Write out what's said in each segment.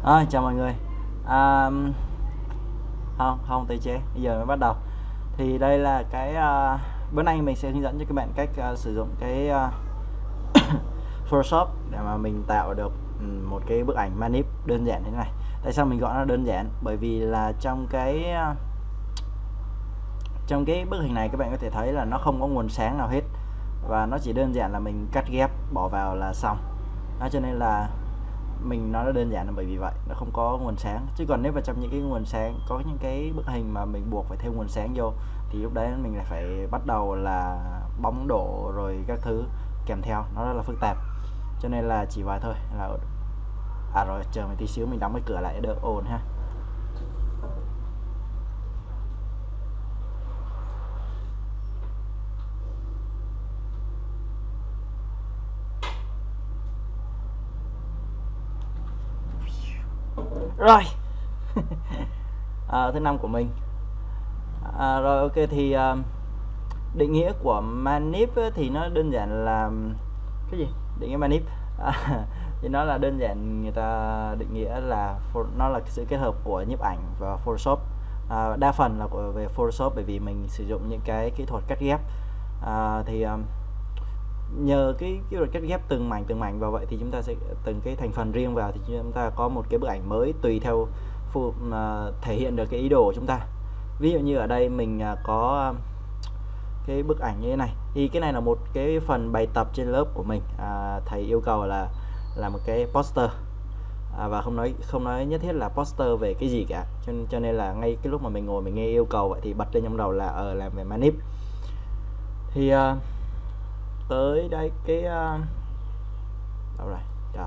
Chào mọi người. À, không tới chế, bây giờ mới bắt đầu. Thì đây là bữa nay mình sẽ hướng dẫn cho các bạn cách sử dụng Photoshop để mà mình tạo được một cái bức ảnh manip đơn giản thế này. Tại sao mình gọi nó đơn giản? Bởi vì là trong cái bức hình này các bạn có thể thấy là nó không có nguồn sáng nào hết, và nó chỉ đơn giản là mình cắt ghép bỏ vào là xong. Cho nên là mình nói nó đơn giản là bởi vì vậy nó không có nguồn sáng. Chứ còn nếu mà trong những cái nguồn sáng, có những cái bức hình mà mình buộc phải thêm nguồn sáng vô, thì lúc đấy mình lại phải bắt đầu là bóng đổ rồi các thứ kèm theo, nó rất là phức tạp. Cho nên là chỉ vài thôi là rồi chờ một tí xíu, mình đóng cái cửa lại đỡ ồn ha. Rồi. Thứ năm của mình. Rồi ok, thì định nghĩa của manip thì nó đơn giản là cái gì? Định nghĩa manip thì nó là đơn giản, người ta định nghĩa là nó là sự kết hợp của nhiếp ảnh và Photoshop. Đa phần là về Photoshop, bởi vì mình sử dụng những cái kỹ thuật cắt ghép. Nhờ cái luật cắt ghép từng mảnh vào vậy thì chúng ta sẽ từng cái thành phần riêng vào, thì chúng ta có một cái bức ảnh mới tùy theo thể hiện được cái ý đồ của chúng ta. Ví dụ như ở đây mình có cái bức ảnh như thế này, thì cái này là một cái phần bài tập trên lớp của mình. Thầy yêu cầu là một cái poster, và không nói nhất thiết là poster về cái gì cả, cho nên là ngay cái lúc mà mình ngồi mình nghe yêu cầu vậy thì bật lên trong đầu là làm về manip. Thì tới đây đâu rồi trời.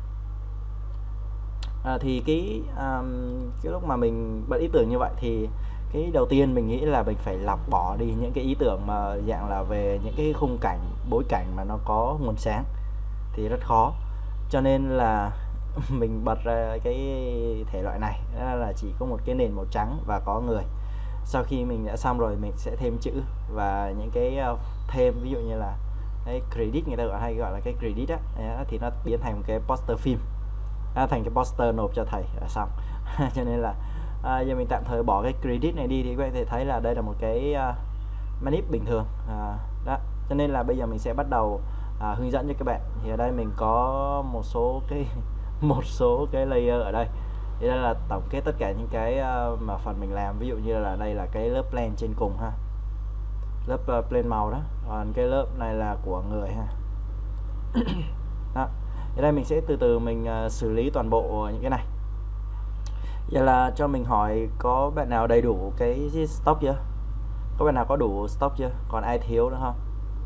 Thì cái lúc mà mình bật ý tưởng như vậy thì cái đầu tiên mình nghĩ là mình phải lọc bỏ đi những cái ý tưởng mà dạng là về những cái khung cảnh, bối cảnh mà nó có nguồn sáng thì rất khó. Cho nên là mình bật ra cái thể loại này, đó là chỉ có một cái nền màu trắng và có người. Sau khi mình đã xong rồi, mình sẽ thêm chữ và những cái thêm, ví dụ như là cái credit, người ta hay gọi là cái credit á, thì nó biến thành một cái poster phim, thành cái poster nộp cho thầy là xong. Cho nên là giờ mình tạm thời bỏ cái credit này đi, thì các bạn có thể thấy là đây là một cái manip bình thường. Đó, cho nên là bây giờ mình sẽ bắt đầu hướng dẫn cho các bạn. Thì ở đây mình có một số cái layer ở đây. Thì đây là tổng kết tất cả những cái mà phần mình làm. Ví dụ như là đây là cái lớp plan trên cùng ha, lớp plan màu đó, còn cái lớp này là của người ha. Đó. Ở đây mình sẽ từ từ mình xử lý toàn bộ những cái này. Giờ là cho mình hỏi, có bạn nào đầy đủ cái stock chưa? Có bạn nào có đủ stock chưa? Còn ai thiếu nữa không?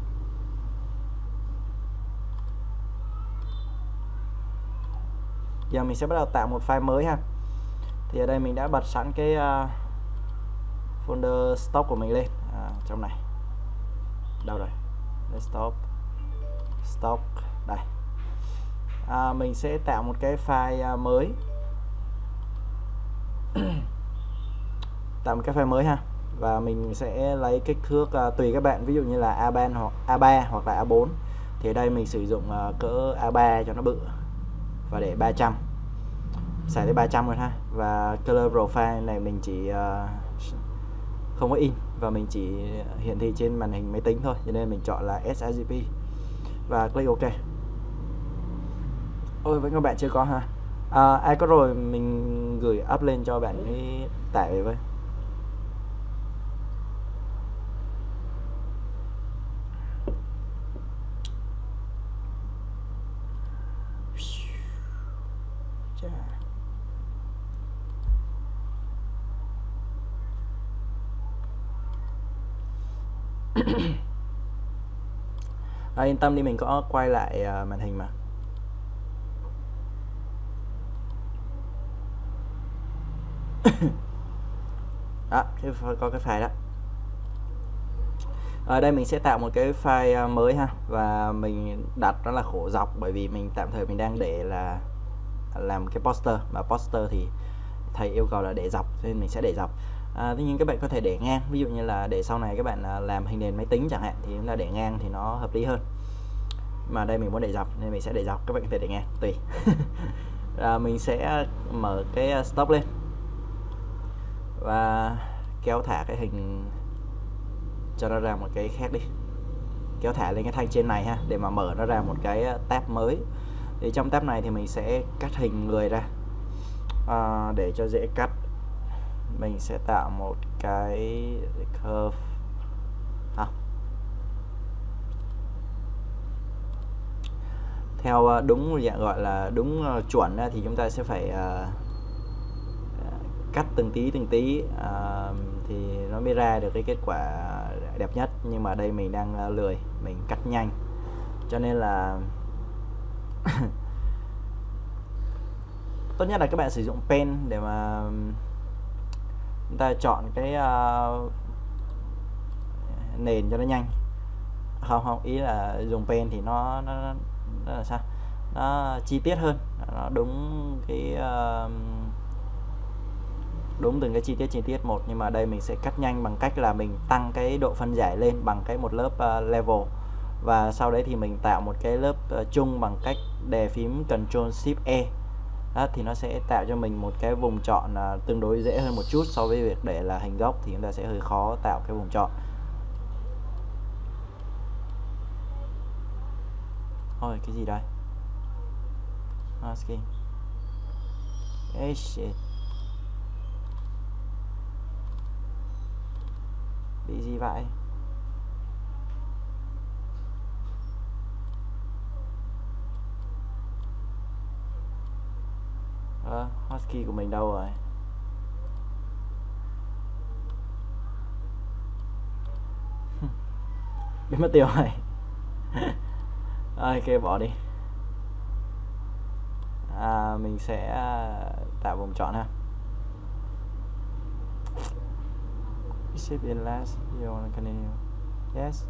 Giờ mình sẽ bắt đầu tạo một file mới ha. Thì ở đây mình đã bật sẵn cái folder stock của mình lên trong này. Đâu rồi? Stock đây. Mình sẽ tạo một cái file mới. Tạo một cái file mới ha, và mình sẽ lấy kích thước tùy các bạn, ví dụ như là A3 hoặc là A4. Thì ở đây mình sử dụng cỡ A3 cho nó bự và để 300, xài tới 300 rồi ha. Và color profile này mình chỉ không có in, và mình chỉ hiển thị trên màn hình máy tính thôi, cho nên mình chọn là sRGB và click OK. Ôi, với các bạn chưa có ha. Ai có rồi mình gửi up lên cho bạn ấy tải về với. Yên tâm đi, mình có quay lại màn hình mà. Đó, có cái file đó. Ở đây mình sẽ tạo một cái file mới ha, và mình đặt nó là khổ dọc, bởi vì mình tạm thời mình đang để là làm cái poster, mà poster thì thầy yêu cầu là để dọc, nên mình sẽ để dọc. Tuy nhiên các bạn có thể để ngang, ví dụ như là để sau này các bạn làm hình nền máy tính chẳng hạn, thì chúng ta để ngang thì nó hợp lý hơn. Mà đây mình muốn để dọc nên mình sẽ để dọc, các bạn có thể để ngang tùy. Mình sẽ mở cái stop lên và kéo thả cái hình cho nó ra một cái khác đi, kéo thả lên cái thanh trên này ha, để mà mở nó ra một cái tab mới. Thì trong tab này thì mình sẽ cắt hình người ra. Để cho dễ cắt, mình sẽ tạo một cái curve theo đúng dạng gọi là đúng chuẩn thì chúng ta sẽ phải cắt từng tí thì nó mới ra được cái kết quả đẹp nhất. Nhưng mà đây mình đang lười, mình cắt nhanh, cho nên là tốt nhất là các bạn sử dụng pen để mà chúng ta chọn cái nền cho nó nhanh. Không, ý là dùng pen thì nó là sao, nó chi tiết hơn, nó đúng cái đúng từng cái chi tiết một. Nhưng mà đây mình sẽ cắt nhanh bằng cách là mình tăng cái độ phân giải lên bằng cái một lớp level, và sau đấy thì mình tạo một cái lớp chung bằng cách đè phím Ctrl Shift E. Đó, thì nó sẽ tạo cho mình một cái vùng chọn tương đối dễ hơn một chút so với việc để là hình gốc thì chúng ta sẽ hơi khó tạo cái vùng chọn. Ôi, cái gì đây? Masking. Shit. Bị gì vậy? Hotkey của mình đâu rồi? Biến mất tiêu rồi. Ok, bỏ đi. Mình sẽ tạo vùng chọn ha. Save in last, you wanna continue? Yes.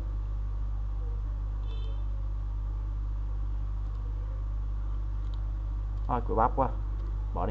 Của bắp quá, bỏ đi.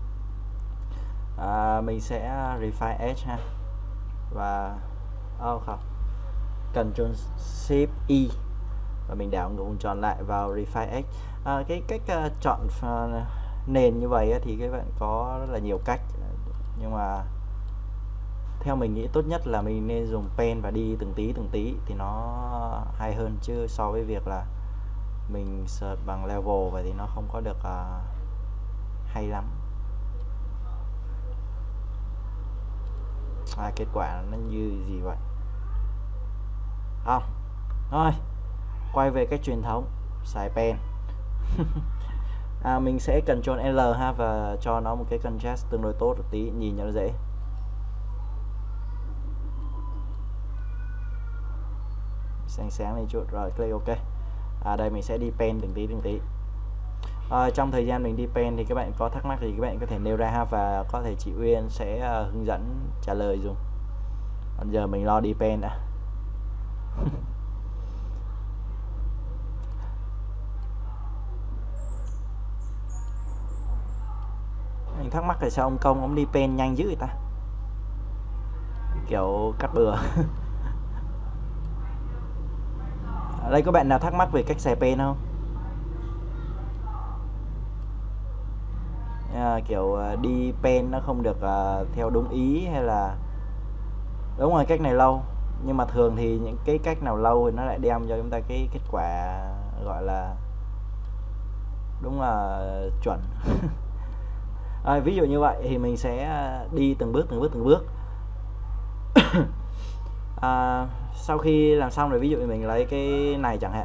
Mình sẽ refine edge ha, và không, Ctrl Shift E và mình đảo ngược vùng tròn lại vào refine edge. Cái cách chọn nền như vậy thì các bạn có rất là nhiều cách, nhưng mà theo mình nghĩ tốt nhất là mình nên dùng pen và đi từng tí thì nó hay hơn, chứ so với việc là mình search bằng level vậy thì nó không có được hay lắm. Kết quả nó như gì vậy? Thôi, quay về cách truyền thống xài pen. Mình sẽ Ctrl L ha, và cho nó một cái contrast tương đối tốt một tí, nhìn cho nó dễ. Sáng lên chút rồi click OK. Đây mình sẽ đi pen từng tí. Trong thời gian mình đi pen thì các bạn có thắc mắc thì các bạn có thể nêu ra ha, và có thể chị Uyên sẽ hướng dẫn trả lời dùm. Còn giờ mình lo đi pen đã. Mình thắc mắc là sao ông Công ông đi pen nhanh dữ vậy ta, kiểu cắt bừa. Ở đây có bạn nào thắc mắc về cách xài pen không? Kiểu đi pen nó không được theo đúng ý, hay là đúng rồi, cách này lâu, nhưng mà thường thì những cái cách nào lâu thì nó lại đem cho chúng ta cái kết quả gọi là đúng là chuẩn. Ví dụ như vậy thì mình sẽ đi từng bước. Sau khi làm xong rồi, ví dụ mình lấy cái này chẳng hạn.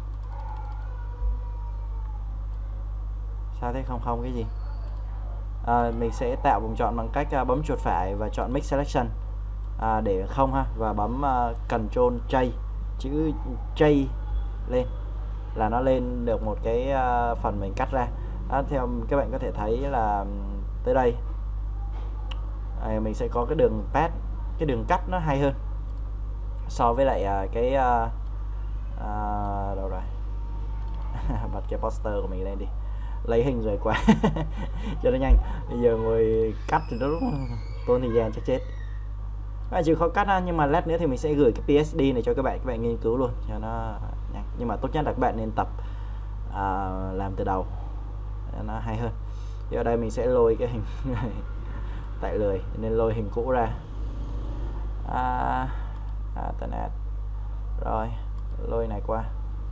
Sao thế? Không cái gì? Mình sẽ tạo vùng chọn bằng cách bấm chuột phải và chọn Mix Selection để không ha, và bấm Ctrl J, chữ J lên là nó lên được một cái phần mình cắt ra. Theo các bạn có thể thấy là tới đây mình sẽ có cái đường path, cái đường cắt nó hay hơn so với lại cái đâu rồi. Bật cái poster của mình lên đi, lấy hình rồi quá. Cho nó nhanh, bây giờ ngồi cắt thì nó tốn thời gian chết. Các bạn chịu khó cắt ha, nhưng mà lát nữa thì mình sẽ gửi cái PSD này cho các bạn nghiên cứu luôn cho nó nhanh. Nhưng mà tốt nhất là các bạn nên tập làm từ đầu cho nó hay hơn. Thì ở đây mình sẽ lôi cái hình tại lười nên lôi hình cũ ra. Internet rồi lôi này qua.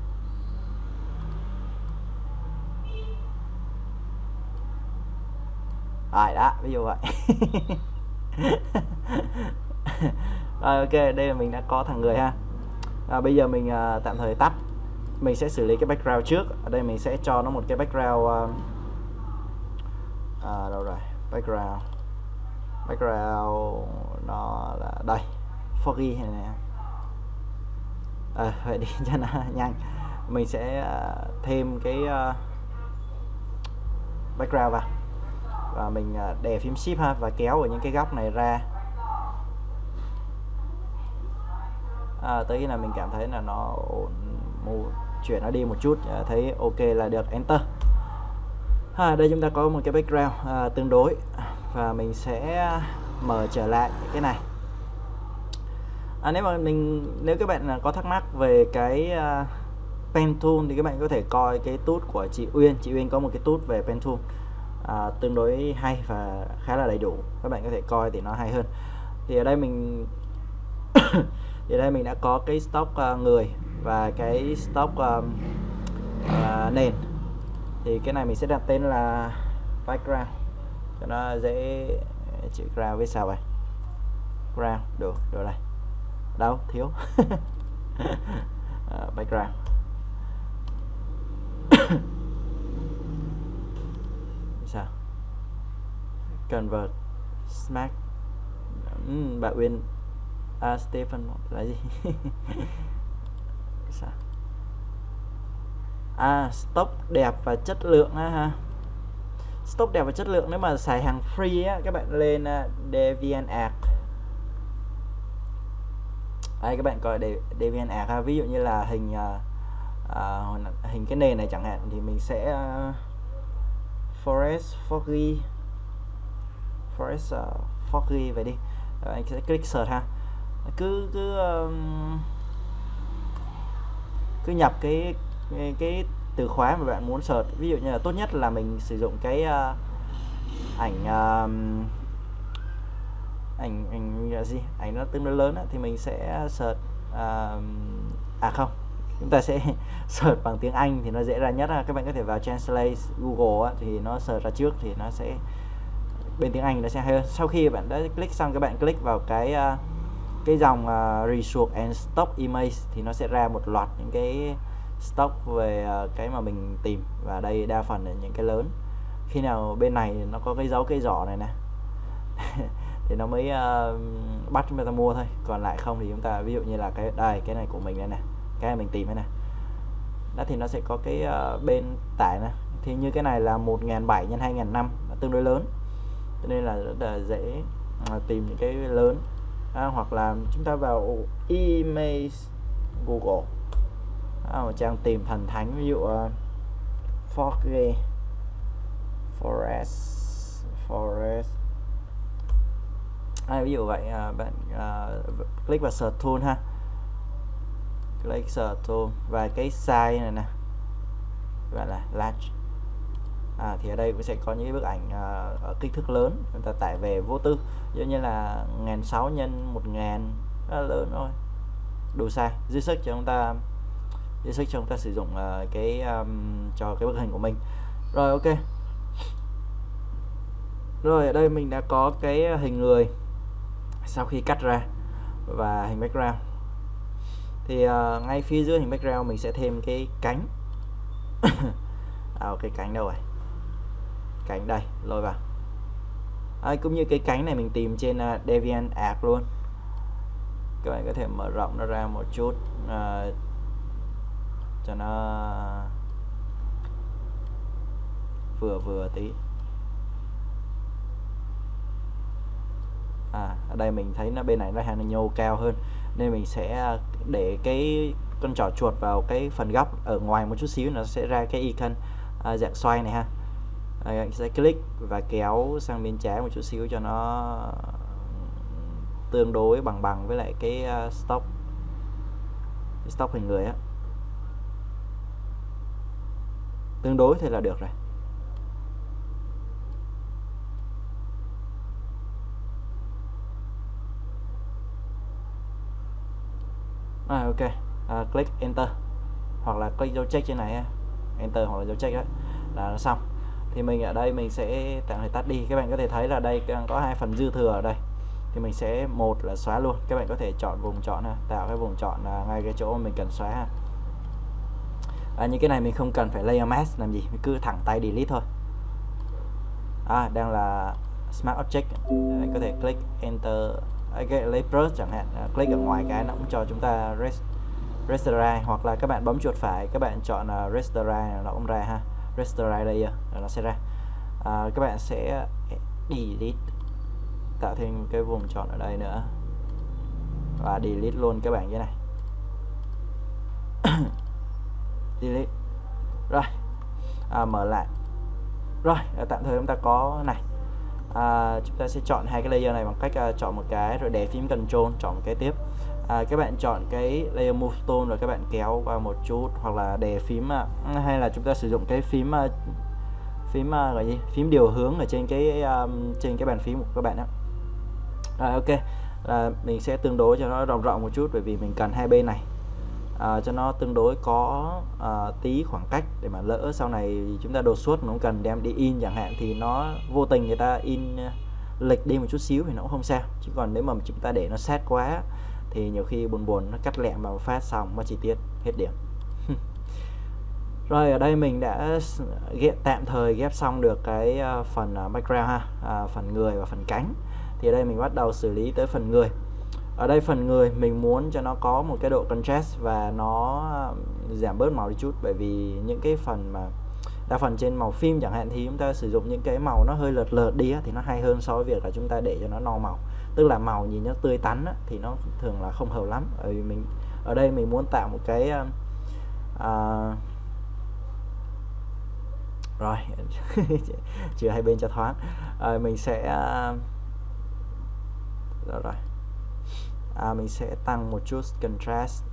Rồi đó, ví dụ vậy. Rồi ok, đây là mình đã có thằng người ha. Bây giờ mình tạm thời tắt. Mình sẽ xử lý cái background trước. Ở đây mình sẽ cho nó một cái background đâu rồi? Background nó là đây. Foggy này nè. Vậy đi cho nó nhanh. Mình sẽ thêm cái background vào. Và mình đè phím shift ha, và kéo ở những cái góc này ra tới khi nào mình cảm thấy là nó chuyển nó đi một chút, thấy ok là được, enter. Đây chúng ta có một cái background tương đối, và mình sẽ mở trở lại cái này. Nếu các bạn có thắc mắc về cái pen tool thì các bạn có thể coi cái tool của chị Uyên có một cái tool về pen tool tương đối hay và khá là đầy đủ, các bạn có thể coi thì nó hay hơn. Thì ở đây mình đã có cái stock người và cái stock nền. Thì cái này mình sẽ đặt tên là background cho nó dễ chữ ground với sao vậy, ground được đây, đâu thiếu. Background. Sao convert smack bạn Uyên Stephen là gì? Sao? Stock đẹp và chất lượng ha. Stock đẹp và chất lượng, nếu mà xài hàng free á, các bạn lên DeviantArt. Đây các bạn coi DeviantArt ha. Ví dụ như là hình cái nền này chẳng hạn thì mình sẽ Forest Foggy vậy đi. Anh sẽ click search ha. Cứ nhập cái từ khóa mà bạn muốn search. Ví dụ như là tốt nhất là mình sử dụng cái ảnh nó tương đối lớn thì mình sẽ search không, chúng ta sẽ search bằng tiếng Anh thì nó dễ ra nhất. Các bạn có thể vào Translate Google thì nó search ra trước thì nó sẽ bên tiếng Anh nó sẽ hay hơn. Sau khi bạn đã click xong, các bạn click vào cái dòng Resource and Stock Image thì nó sẽ ra một loạt những cái stock về cái mà mình tìm, và đây đa phần là những cái lớn. Khi nào bên này nó có cái dấu cây giỏ này nè thì nó mới bắt chúng ta mua thôi, còn lại không thì chúng ta ví dụ như là cái này của mình đây nè, cái này mình tìm đây nè, đó thì nó sẽ có cái bên tải nè. Thì như cái này là 1.700 x 2.500 tương đối lớn, cho nên là rất là dễ tìm những cái lớn. Hoặc là chúng ta vào image Google, một trang tìm thần thánh, ví dụ forest ví dụ vậy. Bạn click vào search tool ha, click search tool và cái size này nè gọi là large. Thì ở đây cũng sẽ có những bức ảnh ở kích thước lớn, chúng ta tải về vô tư, ví dụ như là 1600 x 1000, rất là lớn thôi, đủ size, dư sức cho chúng ta sử dụng cho cái bức hình của mình. Rồi ok. Rồi ở đây mình đã có cái hình người sau khi cắt ra và hình background. Thì ngay phía dưới hình background mình sẽ thêm cái cánh. Cái cánh đâu rồi? Cánh đây, lôi vào. Cũng như cái cánh này mình tìm trên DeviantArt luôn. Các bạn có thể mở rộng nó ra một chút cho nó vừa tí. Ở đây mình thấy nó bên này nó nhô cao hơn, nên mình sẽ để cái con trỏ chuột vào cái phần góc ở ngoài một chút xíu, nó sẽ ra cái icon dạng xoay này ha. Anh sẽ click và kéo sang bên trái một chút xíu cho nó tương đối bằng với lại cái stock hình người á, tương đối thì là được rồi. Ok, click enter hoặc là click dấu check trên này, enter hoặc là dấu check đó là nó xong. Thì mình ở đây mình sẽ tạm thời tắt đi. Các bạn có thể thấy là đây có hai phần dư thừa ở đây, thì mình sẽ một là xóa luôn. Các bạn có thể chọn vùng chọn ha, tạo cái vùng chọn ngay cái chỗ mà mình cần xóa ha. Những cái này mình không cần phải layer mask làm gì, mình cứ thẳng tay delete thôi. Đang là smart object, mình có thể click enter, cái lấy brush chẳng hạn, click ở ngoài cái nó cũng cho chúng ta rasterize, hoặc là các bạn bấm chuột phải các bạn chọn rasterize nó cũng ra ha, rasterize layer nó sẽ ra. Các bạn sẽ delete, tạo thêm cái vùng chọn ở đây nữa và delete luôn các bạn như này. Delete rồi, mở lại rồi. Tạm thời chúng ta có này, chúng ta sẽ chọn hai cái layer này bằng cách chọn một cái rồi để phím Control chọn một cái tiếp. Các bạn chọn cái layer move tool rồi các bạn kéo qua một chút, hoặc là để phím hay là chúng ta sử dụng cái phím gọi gì, phím điều hướng ở trên cái bàn phím của các bạn đó. Ok, mình sẽ tương đối cho nó rộng rộng một chút, bởi vì mình cần hai bên này cho nó tương đối có tí khoảng cách, để mà lỡ sau này chúng ta đột xuất nó không cần đem đi in chẳng hạn, thì nó vô tình người ta in lệch đi một chút xíu thì nó cũng không sao. Chứ còn nếu mà chúng ta để nó sát quá thì nhiều khi buồn nó cắt lẹm vào phát xong mất chi tiết hết điểm. Rồi ở đây mình đã tạm thời ghép xong được cái phần background ha, phần người và phần cánh. Thì ở đây mình bắt đầu xử lý tới phần người. Ở đây phần người mình muốn cho nó có một cái độ contrast và nó giảm bớt màu đi chút, bởi vì những cái phần mà đa phần trên màu phim chẳng hạn thì chúng ta sử dụng những cái màu nó hơi lợt lợt đi thì nó hay hơn so với việc là chúng ta để cho nó no màu, tức là màu nhìn nó tươi tắn thì nó thường là không hợp lắm. Bởi vì mình ở đây mình muốn tạo một cái rồi chừa hai bên cho thoáng. Mình sẽ mình sẽ tăng một chút contrast.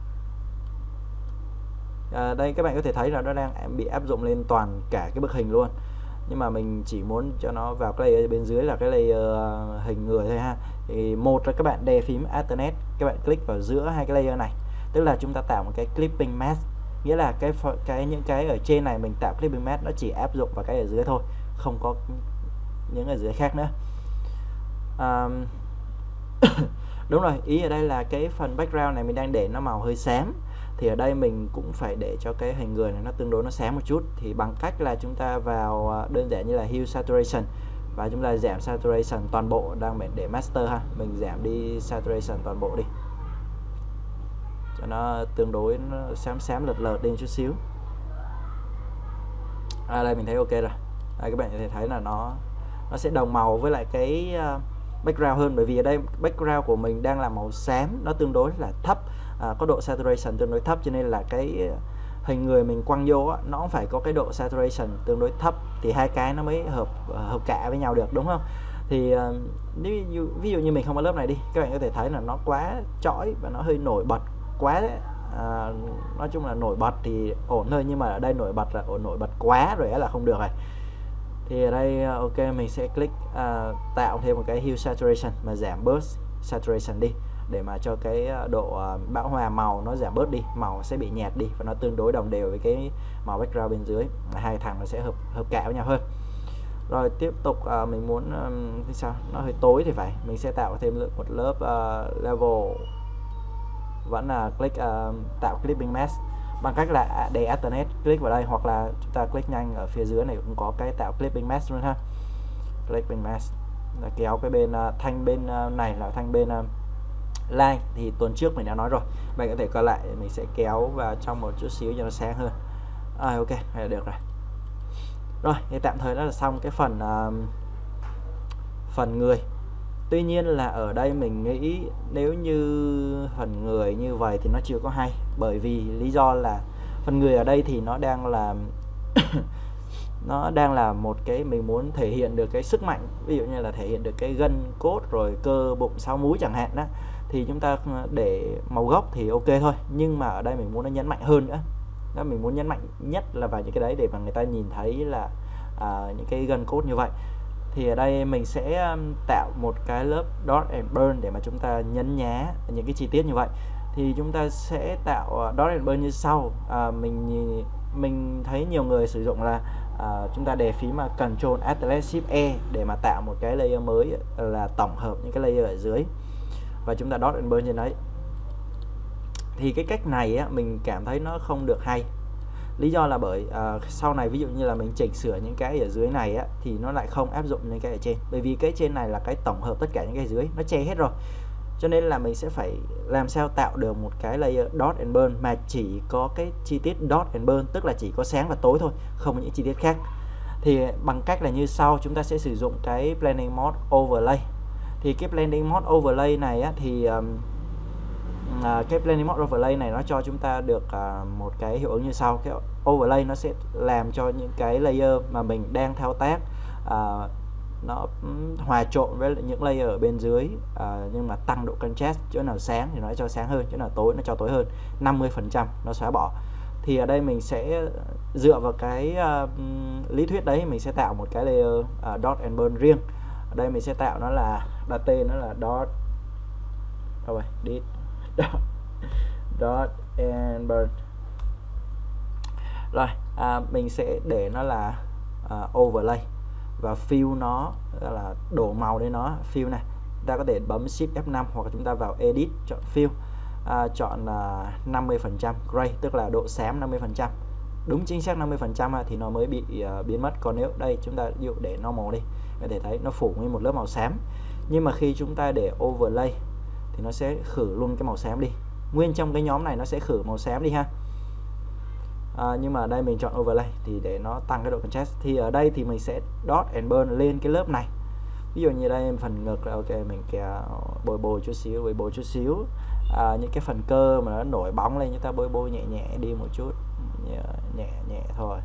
Đây các bạn có thể thấy là nó đang bị áp dụng lên toàn cả cái bức hình luôn, nhưng mà mình chỉ muốn cho nó vào cái layer bên dưới là cái layer hình người thôi ha. Thì một là các bạn đè phím alternate, các bạn click vào giữa hai cái layer này, tức là chúng ta tạo một cái clipping mask, nghĩa là những cái ở trên này mình tạo clipping mask nó chỉ áp dụng vào cái ở dưới thôi, không có những ở dưới khác nữa. Đúng rồi, ý ở đây là cái phần background này mình đang để nó màu hơi xám, thì ở đây mình cũng phải để cho cái hình người này nó tương đối nó xám một chút, thì bằng cách là chúng ta vào đơn giản như là hue saturation và chúng ta giảm saturation toàn bộ, đang mình để master ha, mình giảm đi saturation toàn bộ đi cho nó tương đối nó xám lợt lợt đi chút xíu. Đây mình thấy ok rồi. Các bạn có thể thấy là nó sẽ đồng màu với lại cái background hơn, bởi vì ở đây background của mình đang là màu xám, nó tương đối là thấp, có độ saturation tương đối thấp, cho nên là cái hình người mình quăng vô nó cũng phải có cái độ saturation tương đối thấp thì hai cái nó mới hợp cả với nhau được, đúng không? Thì ví dụ như mình không có lớp này đi, các bạn có thể thấy là nó quá chói và nó hơi nổi bật quá đấy. Nói chung là nổi bật thì ổn thôi, nhưng mà ở đây nổi bật là nổi bật quá rồi là không được rồi. Thì ở đây ok, mình sẽ click tạo thêm một cái hue saturation mà giảm bớt saturation đi, để mà cho cái độ bão hòa màu nó giảm bớt đi, màu sẽ bị nhạt đi và nó tương đối đồng đều với cái màu background bên dưới, hai thằng nó sẽ hợp cả với nhau hơn. Rồi tiếp tục mình muốn sao nó hơi tối thì phải, mình sẽ tạo thêm một lớp level, vẫn là click tạo clipping mask bằng cách là để alternate click vào đây, hoặc là chúng ta click nhanh ở phía dưới này cũng có cái tạo clipping mask luôn ha. Clipping mask là kéo cái bên thanh bên này là thanh bên line, thì tuần trước mình đã nói rồi, bạn có thể coi lại, mình sẽ kéo vào trong một chút xíu cho nó sáng hơn. Ok, là được rồi. Rồi thì tạm thời đó là xong cái phần người. Tuy nhiên là ở đây mình nghĩ nếu như phần người như vậy thì nó chưa có hay, bởi vì lý do là phần người ở đây thì nó đang là nó đang là một cái mình muốn thể hiện được cái sức mạnh, ví dụ như là thể hiện được cái gân cốt rồi cơ bụng 6 múi chẳng hạn đó, thì chúng ta để màu gốc thì ok thôi, nhưng mà ở đây mình muốn nó nhấn mạnh hơn nữa đó, mình muốn nhấn mạnh nhất là vào những cái đấy để mà người ta nhìn thấy là những cái gân cốt như vậy. Thì ở đây mình sẽ tạo một cái lớp dot and burn để mà chúng ta nhấn nhá những cái chi tiết như vậy. thì chúng ta sẽ tạo dot and burn như sau. Mình thấy nhiều người sử dụng là chúng ta đề phím mà Ctrl Alt Shift E để mà tạo một cái layer mới, là tổng hợp những cái layer ở dưới và chúng ta dot and burn trên đấy. Thì cái cách này á, mình cảm thấy nó không được hay. Lý do là bởi sau này ví dụ như là mình chỉnh sửa những cái ở dưới này á, thì nó lại không áp dụng những cái ở trên, bởi vì cái trên này là cái tổng hợp tất cả những cái dưới, nó che hết rồi. Cho nên là mình sẽ phải làm sao tạo được một cái layer dot and burn mà chỉ có cái chi tiết dot and burn, tức là chỉ có sáng và tối thôi, không có những chi tiết khác. Thì bằng cách là như sau, chúng ta sẽ sử dụng cái blending mode overlay. Thì cái blending mode overlay này á, thì cái blending mode overlay này nó cho chúng ta được một cái hiệu ứng như sau. Cái overlay nó sẽ làm cho những cái layer mà mình đang thao tác nó hòa trộn với những layer ở bên dưới, nhưng mà tăng độ contrast, chỗ nào sáng thì nó cho sáng hơn, chỗ nào tối nó cho tối hơn, 50% nó xóa bỏ. Thì ở đây mình sẽ dựa vào cái lý thuyết đấy, mình sẽ tạo một cái layer dot and burn riêng. Ở đây mình sẽ tạo nó là tên nó là dot and burn. Rồi mình sẽ để nó là overlay và fill nó là đổ màu đến nó. Fill này ta có thể bấm Shift F5 hoặc chúng ta vào edit chọn fill, chọn 50% gray, tức là độ xám 50%, đúng chính xác 50% thì nó mới bị biến mất. Còn nếu đây chúng ta ví dụ để normal đi, có thể thấy nó phủ nguyên một lớp màu xám, nhưng mà khi chúng ta để overlay thì nó sẽ khử luôn cái màu xám đi, nguyên trong cái nhóm này nó sẽ khử màu xám đi ha. Nhưng mà ở đây mình chọn overlay thì để nó tăng cái độ contrast. Thì ở đây thì mình sẽ dot and burn lên cái lớp này. Ví dụ như đây phần ngực là ok, mình kéo bôi chút xíu, những cái phần cơ mà nó nổi bóng lên chúng ta bôi nhẹ nhẹ đi một chút, nhẹ thôi.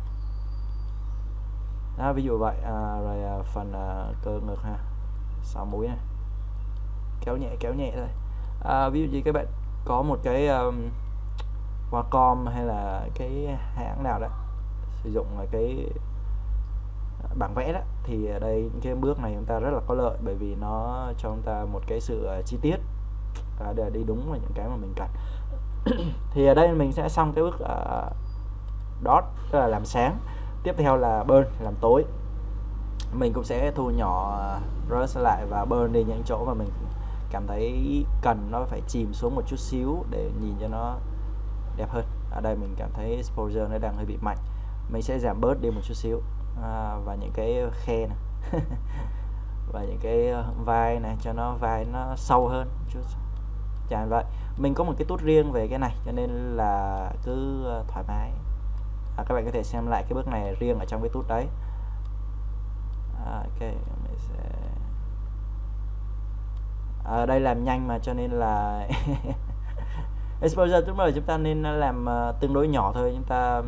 Ví dụ vậy. Rồi phần cơ ngực ha, sau mũi này kéo nhẹ thôi. Ví dụ như các bạn có một cái Wacom hay là cái hãng nào đó sử dụng cái bảng vẽ đó, thì ở đây những cái bước này chúng ta rất là có lợi, bởi vì nó cho chúng ta một cái sự chi tiết để đi đúng vào những cái mà mình cần. Thì ở đây mình sẽ xong cái bước dot, tức là làm sáng. Tiếp theo là burn, làm tối. Mình cũng sẽ thu nhỏ brush lại và burn đi những chỗ mà mình cảm thấy cần nó phải chìm xuống một chút xíu để nhìn cho nó đẹp hơn. Ở đây mình cảm thấy exposure nó đang hơi bị mạnh, mình sẽ giảm bớt đi một chút xíu, và những cái khe này và những cái vai này, cho nó vai nó sâu hơn chút. Chẳng vậy, mình có một cái tút riêng về cái này cho nên là cứ thoải mái. Các bạn có thể xem lại cái bước này riêng ở trong cái tút đấy. Ok, mình sẽ ở đây làm nhanh mà, cho nên là exposure tức là chúng ta nên làm tương đối nhỏ thôi, chúng ta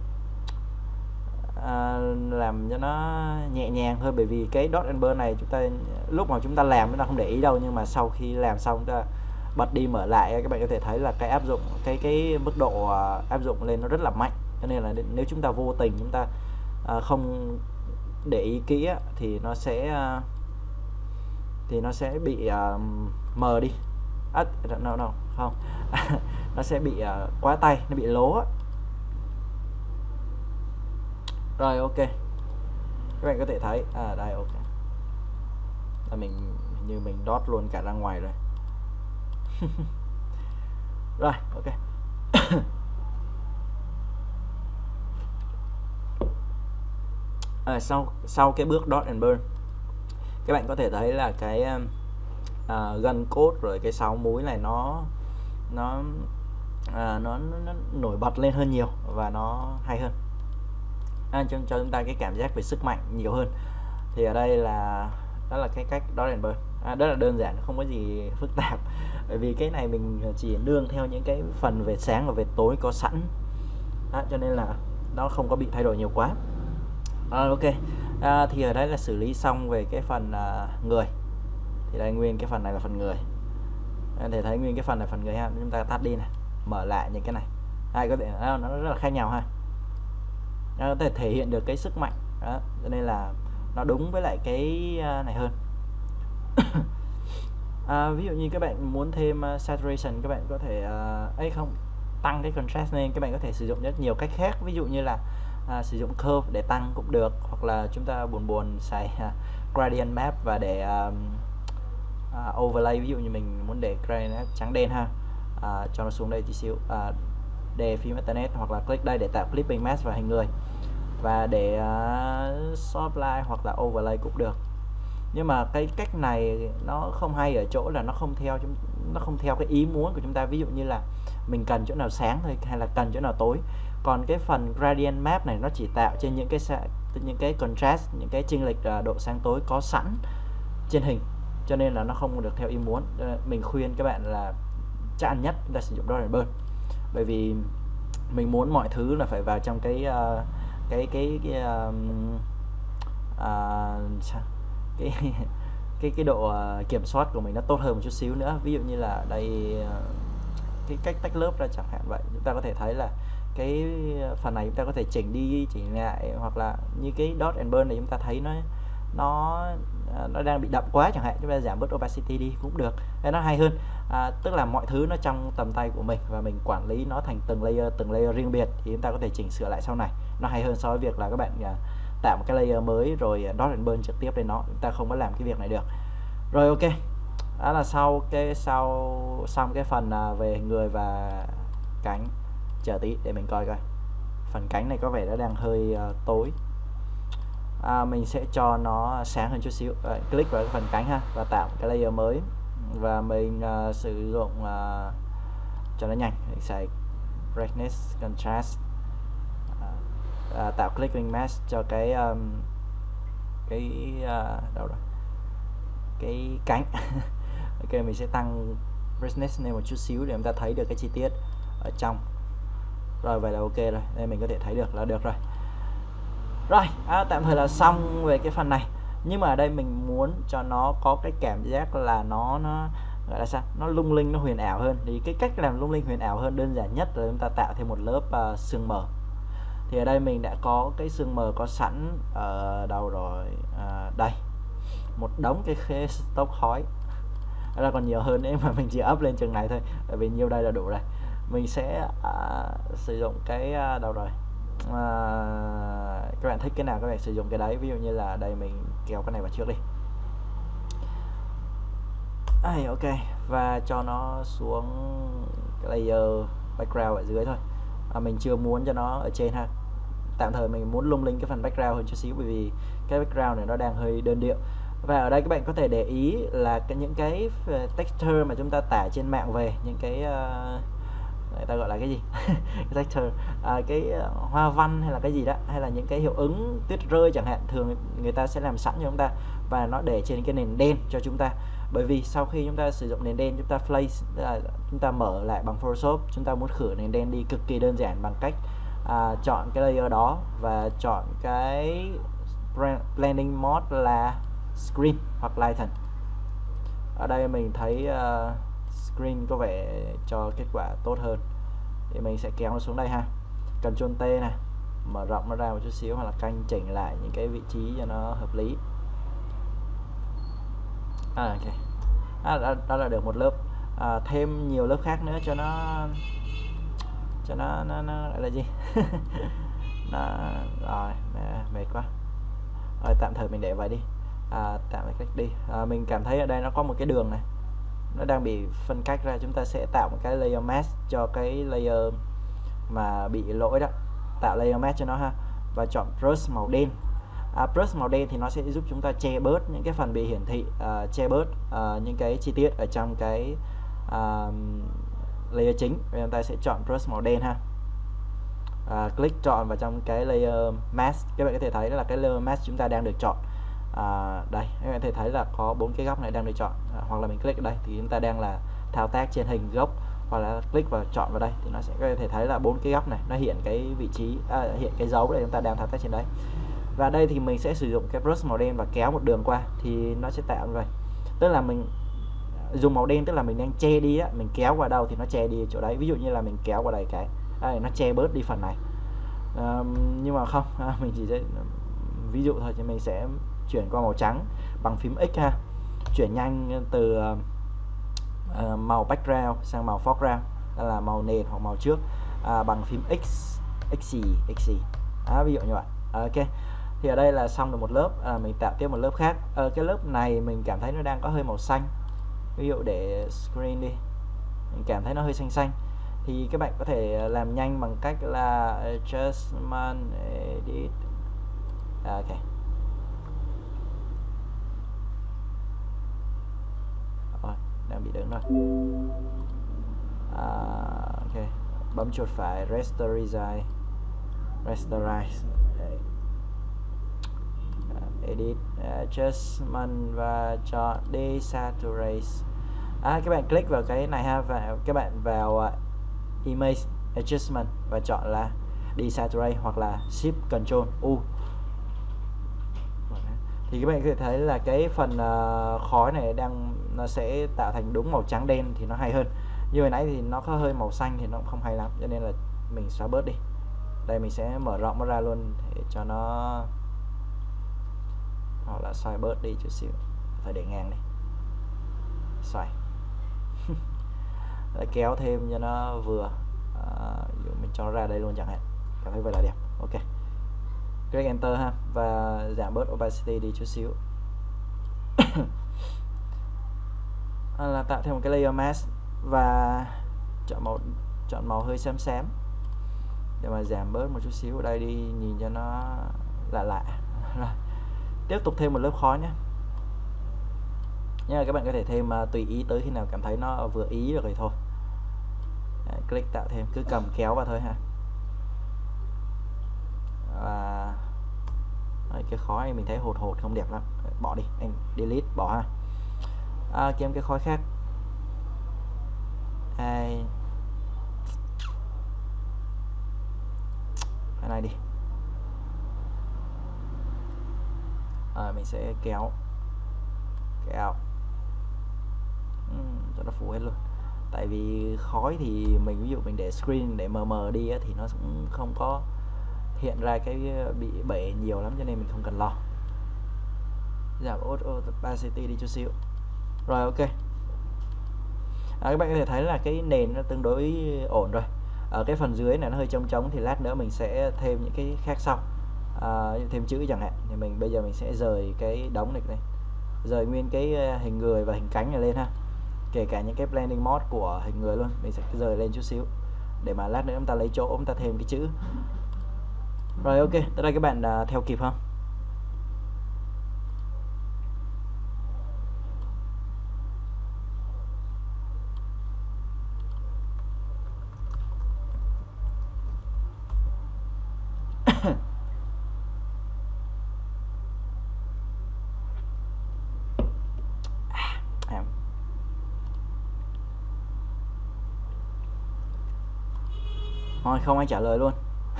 làm cho nó nhẹ nhàng thôi, bởi vì cái dot and burn này chúng ta lúc mà chúng ta làm chúng ta không để ý đâu, nhưng mà sau khi làm xong chúng ta bật đi mở lại, các bạn có thể thấy là cái áp dụng cái mức độ áp dụng lên nó rất là mạnh. Cho nên là nếu chúng ta vô tình chúng ta không để ý kỹ thì nó sẽ bị mờ đi. Không nó sẽ bị quá tay, nó bị lố. Rồi ok, các bạn có thể thấy đây ok, là mình như mình dot luôn cả ra ngoài rồi. Rồi ok. Sau cái bước dot and burn, các bạn có thể thấy là cái gân cốt rồi cái sáu múi này nó nổi bật lên hơn nhiều và nó hay hơn, cho chúng ta cái cảm giác về sức mạnh nhiều hơn. Thì ở đây đó là cái cách dot and burn, rất là đơn giản, không có gì phức tạp, bởi vì cái này mình chỉ nương theo những cái phần về sáng và về tối có sẵn, cho nên là nó không có bị thay đổi nhiều quá. Ok, thì ở đây là xử lý xong về cái phần người. Thì đây nguyên cái phần này là phần người, anh thể thấy nguyên cái phần này phần người ha. Chúng ta tắt đi này, mở lại những cái này, có thể nó rất là khác nhau ha, nó có thể thể hiện được cái sức mạnh đó, cho nên là nó đúng với lại cái này hơn. Ví dụ như các bạn muốn thêm saturation, các bạn có thể tăng cái contrast lên, các bạn có thể sử dụng rất nhiều cách khác, ví dụ như là sử dụng curve để tăng cũng được, hoặc là chúng ta buồn xài gradient map và để overlay, ví dụ như mình muốn để gradient trắng đen ha, cho nó xuống đây tí xíu, để phím internet, hoặc là click đây để tạo clipping mask và hình người, và để soft light hoặc là overlay cũng được. Nhưng mà cái cách này nó không hay ở chỗ là nó không theo cái ý muốn của chúng ta, ví dụ như là mình cần chỗ nào sáng thôi hay là cần chỗ nào tối. Còn cái phần gradient map này nó chỉ tạo trên những cái contrast, những cái chênh lệch độ sáng tối có sẵn trên hình, cho nên là nó không được theo ý muốn. Mình khuyên các bạn là chắc ăn nhất chúng ta sử dụng dot and burn, bởi vì mình muốn mọi thứ là phải vào trong cái độ kiểm soát của mình nó tốt hơn một chút xíu nữa. Ví dụ như là đây, cái cách tách lớp ra chẳng hạn vậy, chúng ta có thể thấy là cái phần này chúng ta có thể chỉnh đi chỉnh lại, hoặc là như cái dot and burn này chúng ta thấy nó đang bị đậm quá chẳng hạn, chúng ta giảm bớt opacity đi cũng được, nên nó hay hơn. Tức là mọi thứ nó trong tầm tay của mình và mình quản lý nó thành từng layer riêng biệt, thì chúng ta có thể chỉnh sửa lại sau này, nó hay hơn so với việc là các bạn tạo một cái layer mới rồi dot and burn trực tiếp lên nó, chúng ta không có làm cái việc này được. Rồi, ok, đó là xong cái phần về người và cánh. Chờ tí để mình coi phần cánh này có vẻ nó đang hơi tối. Mình sẽ cho nó sáng hơn chút xíu. Click vào cái phần cánh ha, và tạo cái layer mới, và mình sử dụng cho nó nhanh, mình xài brightness contrast, tạo clipping mask cho cái đâu rồi, cái cánh. Ok, mình sẽ tăng brightness lên một chút xíu để chúng ta thấy được cái chi tiết ở trong. Rồi, vậy là ok rồi, đây mình có thể thấy được là được rồi. Rồi, tạm thời là xong về cái phần này. Nhưng mà ở đây mình muốn cho nó có cái cảm giác là nó gọi là sao, nó lung linh, nó huyền ảo hơn. Thì cái cách làm lung linh huyền ảo hơn đơn giản nhất là chúng ta tạo thêm một lớp sương mờ. Thì ở đây mình đã có cái sương mờ có sẵn ở đâu rồi, đây, một đống cái khế tốc khói. Đó là còn nhiều hơn đấy, mà mình chỉ up lên chừng này thôi, bởi vì nhiêu đây là đủ rồi. Mình sẽ sử dụng cái đâu rồi, các bạn thích cái nào các bạn sử dụng cái đấy. Ví dụ như là đây, mình kéo cái này vào trước đi. Ok, và cho nó xuống cái layer background ở dưới thôi. Mình chưa muốn cho nó ở trên ha, tạm thời mình muốn lung linh cái phần background hơn chút xíu, bởi vì cái background này nó đang hơi đơn điệu. Và ở đây các bạn có thể để ý là những cái texture mà chúng ta tải trên mạng về, những cái người ta gọi là cái gì texture, cái hoa văn hay là cái gì đó, hay là những cái hiệu ứng tuyết rơi chẳng hạn, thường người ta sẽ làm sẵn cho chúng ta và nó để trên cái nền đen cho chúng ta. Bởi vì sau khi chúng ta sử dụng nền đen, chúng ta place, chúng ta mở lại bằng Photoshop, chúng ta muốn khử nền đen đi cực kỳ đơn giản bằng cách chọn cái layer đó và chọn cái blending mode là screen hoặc lighten. Ở đây mình thấy screen có vẻ cho kết quả tốt hơn, thì mình sẽ kéo nó xuống đây ha, Ctrl T này, mở rộng nó ra một chút xíu, hoặc là canh chỉnh lại những cái vị trí cho nó hợp lý. Ok, đó là được một lớp. Thêm nhiều lớp khác nữa cho nó gọi là gì rồi mệt quá. Rồi, tạm thời mình để vậy đi, tạm thời cách đi. Mình cảm thấy ở đây nó có một cái đường này, nó đang bị phân cách ra. Chúng ta sẽ tạo một cái layer mask cho cái layer mà bị lỗi đó, tạo layer mask cho nó ha, và chọn brush màu đen. Brush màu đen thì nó sẽ giúp chúng ta che bớt những cái phần bị hiển thị, che bớt những cái chi tiết ở trong cái layer chính. Và chúng ta sẽ chọn brush màu đen ha, click chọn vào trong cái layer mask. Các bạn có thể thấy là cái layer mask chúng ta đang được chọn. Đây, các bạn có thể thấy là có 4 cái góc này đang được chọn, hoặc là mình click ở đây thì chúng ta đang là thao tác trên hình gốc, hoặc là click và chọn vào đây thì nó sẽ có thể thấy là 4 cái góc này nó hiện cái vị trí, hiện cái dấu để chúng ta đang thao tác trên đấy. Và đây thì mình sẽ sử dụng cái brush màu đen và kéo một đường qua thì nó sẽ tạo như vậy. Tức là mình dùng màu đen, tức là mình đang che đi á, mình kéo qua đâu thì nó che đi chỗ đấy. Ví dụ như là mình kéo qua đây cái nó che bớt đi phần này. Nhưng mà không, mình chỉ sẽ ví dụ thôi, thì mình sẽ chuyển qua màu trắng bằng phím X ha, chuyển nhanh từ màu background sang màu foreground, đó là màu nền hoặc màu trước, bằng phím X, ví dụ như vậy. Ok, thì ở đây là xong được một lớp, mình tạo tiếp một lớp khác. Cái lớp này mình cảm thấy nó đang có hơi màu xanh, ví dụ để screen đi, mình cảm thấy nó hơi xanh xanh, thì các bạn có thể làm nhanh bằng cách là adjustment edit. Ok, rồi đang bị đứng rồi. Ok, bấm chuột phải rasterize, edit, adjustment và chọn desaturate. Các bạn click vào cái này ha, và các bạn vào image adjustment và chọn là desaturate hoặc là shift control U, thì các bạn có thể thấy là cái phần khói này nó sẽ tạo thành đúng màu trắng đen thì nó hay hơn. Như hồi nãy thì nó có hơi màu xanh thì nó cũng không hay lắm, cho nên là mình xóa bớt đi. Đây mình sẽ mở rộng nó ra luôn để cho nó, hoặc là xoay bớt đi chút xíu, phải để ngang đi, xoay để kéo thêm cho nó vừa. Ví dụ mình cho nó ra đây luôn chẳng hạn, cảm thấy vậy là đẹp. Ok, click enter ha, và giảm bớt opacity đi chút xíu. Là tạo thêm một cái layer mask và chọn màu hơi xám xám để mà giảm bớt một chút xíu ở đây đi, nhìn cho nó lạ lạ. Rồi, tiếp tục thêm một lớp khói nhé. Nhưng mà các bạn có thể thêm tùy ý, tới khi nào cảm thấy nó vừa ý được rồi thôi. Click tạo thêm, cứ cầm kéo vào thôi ha. Và cái khói này mình thấy hột không đẹp lắm, bỏ đi, anh delete bỏ ha. Kiếm cái khói khác. Cái này đi. Mình sẽ kéo cho nó phủ hết luôn. Tại vì khói thì mình, ví dụ mình để screen để mờ đi thì nó cũng không có hiện ra cái bị bể nhiều lắm, cho nên mình không cần lo. Giảm opacity đi chút xíu. Rồi ok. Các bạn có thể thấy là cái nền nó tương đối ổn rồi. Ở cái phần dưới này nó hơi trống thì lát nữa mình sẽ thêm những cái khác sau. Thêm chữ chẳng hạn, thì bây giờ mình sẽ rời cái đống này lên, rời nguyên cái hình người và hình cánh này lên ha, kể cả những cái blending mode của hình người luôn, mình sẽ rời lên chút xíu để mà lát nữa chúng ta lấy chỗ chúng ta thêm cái chữ. Rồi ok, tới đây các bạn theo kịp không? Thôi không ai trả lời luôn.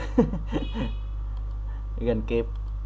Gần kịp.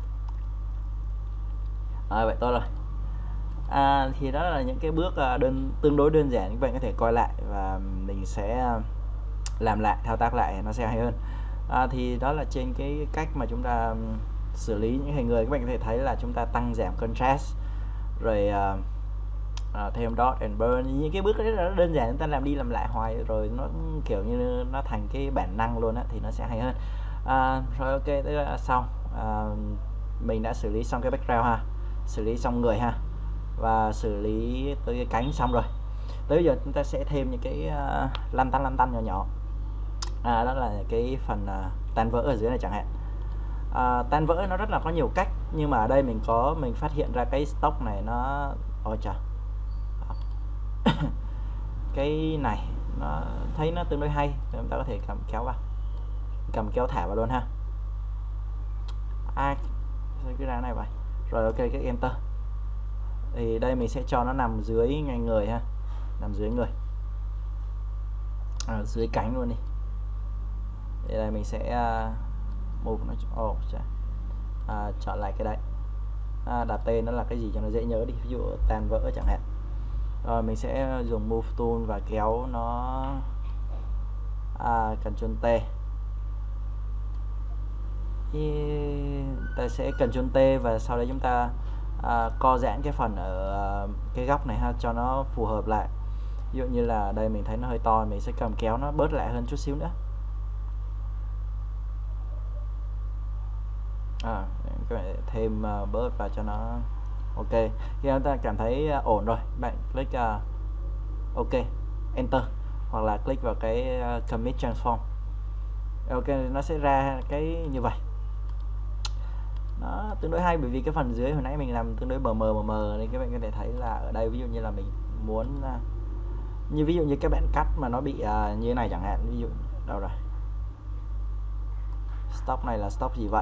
Vậy tốt rồi. Thì đó là những cái bước tương đối đơn giản, các bạn có thể coi lại và mình sẽ làm lại, thao tác lại nó sẽ hay hơn. Thì đó là trên cái cách mà chúng ta xử lý những hình người. Các bạn có thể thấy là chúng ta tăng giảm contrast, rồi thêm dot and burn, những cái bước rất là đơn giản, chúng ta làm đi làm lại hoài rồi nó kiểu như nó thành cái bản năng luôn thì nó sẽ hay hơn. Rồi ok, thế là xong. Mình đã xử lý xong cái background ha, xử lý xong người ha, và xử lý tới cái cánh xong rồi. Tới bây giờ chúng ta sẽ thêm những cái lăn tăn nhỏ nhỏ. Đó là cái phần tan vỡ ở dưới này chẳng hạn. Tan vỡ nó rất là có nhiều cách, nhưng mà ở đây mình phát hiện ra cái stock này nó cái này nó thấy nó tương đối hay, chúng ta có thể cầm kéo thả vào luôn ha. Cái ra này vậy. Rồi ok, cái enter. Thì đây mình sẽ cho nó nằm dưới ngay người ha, nằm dưới người, dưới cánh luôn đi. Đây là mình sẽ move nó chọn lại cái đấy, đặt tên nó là cái gì cho nó dễ nhớ đi, ví dụ tan vỡ chẳng hạn. Rồi mình sẽ dùng move tool và kéo nó Ctrl T. Ta sẽ Ctrl T và sau đấy chúng ta co giãn cái phần ở cái góc này ha, cho nó phù hợp lại. Ví dụ như là đây mình thấy nó hơi to, mình sẽ cầm kéo nó bớt lại hơn chút xíu nữa. Các bạn thêm bớt vào cho nó ok. Khi chúng ta cảm thấy ổn rồi, bạn click ok, enter, hoặc là click vào cái commit transform. Ok, nó sẽ ra cái như vậy. Nó tương đối hay, bởi vì cái phần dưới hồi nãy mình làm tương đối mờ nên các bạn có thể thấy là ở đây ví dụ như là mình muốn như ví dụ như các bạn cắt mà nó bị như thế này chẳng hạn, ví dụ đâu rồi, stop này là stop gì vậy?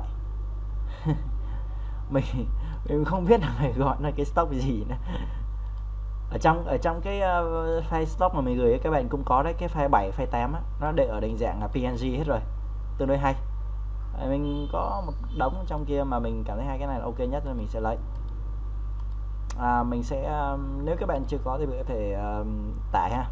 mình không biết là phải gọi là cái stop gì nữa. Ở trong cái file stock mà mình gửi các bạn cũng có đấy, cái file 7, file 8 á, nó để ở định dạng là PNG hết rồi, tương đối hay. Mình có một đống trong kia mà mình cảm thấy hai cái này là ok nhất nên mình sẽ lấy. Mình sẽ nếu các bạn chưa có thì có thể tải ha.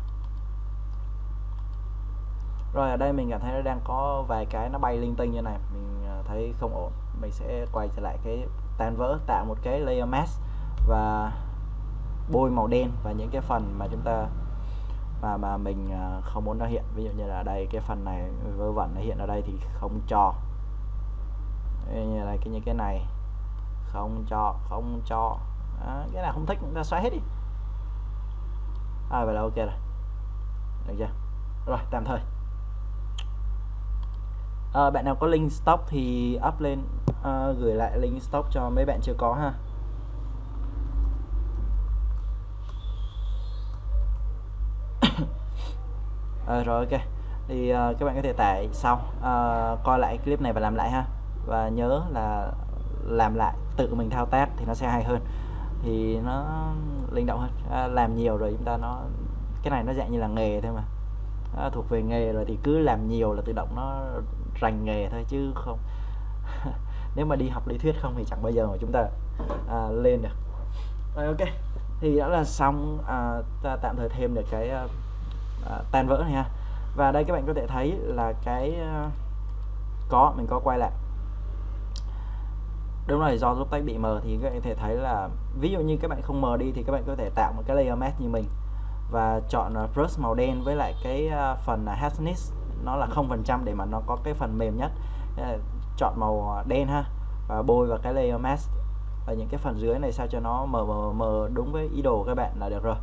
Rồi ở đây mình cảm thấy nó đang có vài cái nó bay linh tinh như này, mình thấy không ổn. Mình sẽ quay trở lại cái tan vỡ, tạo một cái layer mask và bôi màu đen và những cái phần mà chúng ta mà mình không muốn nó hiện. Ví dụ như là đây cái phần này vớ vẩn nó hiện ở đây thì không cho. Như là những cái này không cho. Cái nào không thích chúng ta xóa hết đi. Vậy là ok rồi, được chưa? Rồi tạm thời bạn nào có link stock thì up lên, gửi lại link stock cho mấy bạn chưa có ha. Rồi ok, thì các bạn có thể tải sau, coi lại clip này và làm lại ha. Và nhớ là làm lại tự mình thao tác thì nó sẽ hay hơn, thì nó linh động hơn. Làm nhiều rồi chúng ta cái này nó dạng như là nghề thôi mà, thuộc về nghề rồi thì cứ làm nhiều là tự động nó rành nghề thôi chứ không nếu mà đi học lý thuyết không thì chẳng bao giờ mà chúng ta lên được. Rồi ok, thì đã là xong. Ta tạm thời thêm được cái tan vỡ này ha. Và đây các bạn có thể thấy là cái mình có quay lại. Đúng rồi, do lúc tách bị mờ thì các bạn có thể thấy là ví dụ như các bạn không mờ đi thì các bạn có thể tạo một cái layer mask như mình và chọn brush màu đen với lại cái phần harshness nó là 0% để mà nó có cái phần mềm nhất. Chọn màu đen ha và bôi vào cái layer mask ở những cái phần dưới này sao cho nó mờ đúng với ý đồ của các bạn là được rồi.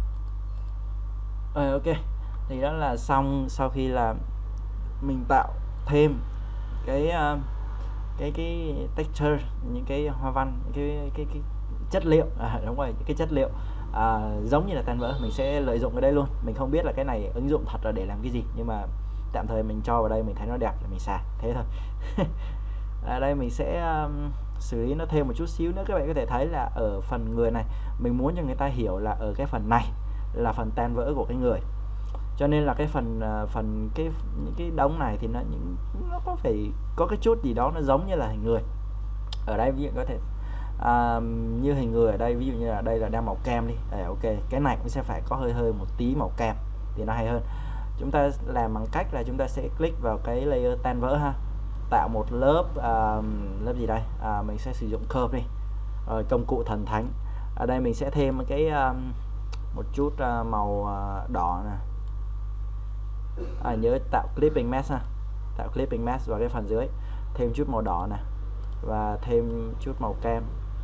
Ok, thì đó là xong. Sau khi là mình tạo thêm cái texture, những cái hoa văn, cái chất liệu, đúng rồi, cái chất liệu giống như là tan vỡ, mình sẽ lợi dụng cái đây luôn. Mình không biết là cái này ứng dụng thật là để làm cái gì, nhưng mà tạm thời mình cho vào đây, mình thấy nó đẹp là mình xài thế thôi. Ở đây mình sẽ xử lý nó thêm một chút xíu nữa. Các bạn có thể thấy là ở phần người này mình muốn cho người ta hiểu là ở cái phần này là phần tan vỡ của cái người, cho nên là cái phần những cái đống này thì nó có phải có cái chút gì đó nó giống như là hình người. Ở đây ví dụ có thể như hình người ở đây, ví dụ như là đây là đang màu cam đi. Ok, cái này cũng sẽ phải có hơi một tí màu cam thì nó hay hơn. Chúng ta làm bằng cách là chúng ta sẽ click vào cái layer tan vỡ ha, tạo một lớp lớp gì đây, mình sẽ sử dụng curve đi. Rồi công cụ thần thánh, ở đây mình sẽ thêm cái một chút màu đỏ nè. Nhớ tạo clipping mask ha, tạo clipping mask vào cái phần dưới, thêm chút màu đỏ nè và thêm chút màu cam.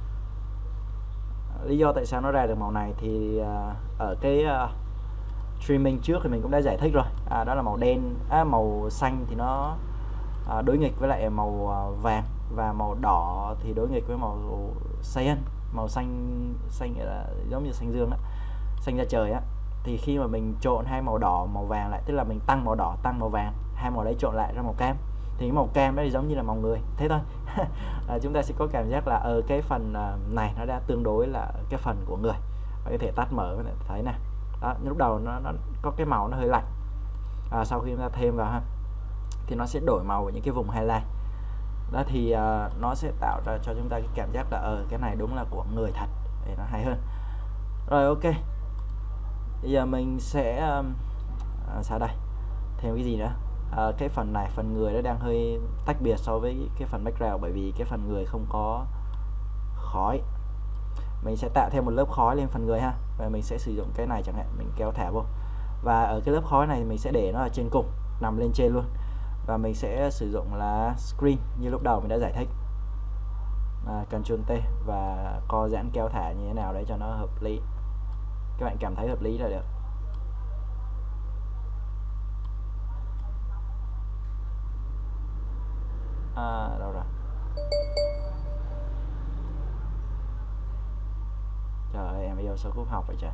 Lý do tại sao nó ra được màu này thì ở cái trimming trước thì mình cũng đã giải thích rồi. Đó là màu đen, màu xanh thì nó đối nghịch với lại màu vàng, và màu đỏ thì đối nghịch với màu cyan. Màu xanh là giống như xanh dương đó, xanh da trời á. Thì khi mà mình trộn hai màu đỏ màu vàng lại, tức là mình tăng màu đỏ tăng màu vàng, hai màu đấy trộn lại ra màu cam, thì cái màu cam đấy giống như là màu người thế thôi. Chúng ta sẽ có cảm giác là ở cái phần này nó đã tương đối là cái phần của người. Và có thể tắt mở để thấy nè, đó, lúc đầu nó có cái màu nó hơi lạnh. Sau khi chúng ta thêm vào ha thì nó sẽ đổi màu ở những cái vùng highlight đó, thì nó sẽ tạo ra cho chúng ta cái cảm giác là cái này đúng là của người thật, để nó hay hơn. Rồi ok, bây giờ mình sẽ sao đây, thêm cái gì nữa. Cái phần này, phần người nó đang hơi tách biệt so với cái phần background, bởi vì cái phần người không có khói. Mình sẽ tạo thêm một lớp khói lên phần người ha, và mình sẽ sử dụng cái này chẳng hạn, mình kéo thả vô và ở cái lớp khối này thì mình sẽ để nó ở trên cùng, nằm lên trên luôn, và mình sẽ sử dụng là screen như lúc đầu mình đã giải thích, Ctrl T và co giãn kéo thả như thế nào để cho nó hợp lý, các bạn cảm thấy hợp lý là được. Đâu rồi, trời ơi, em yêu số cúp học vậy trời.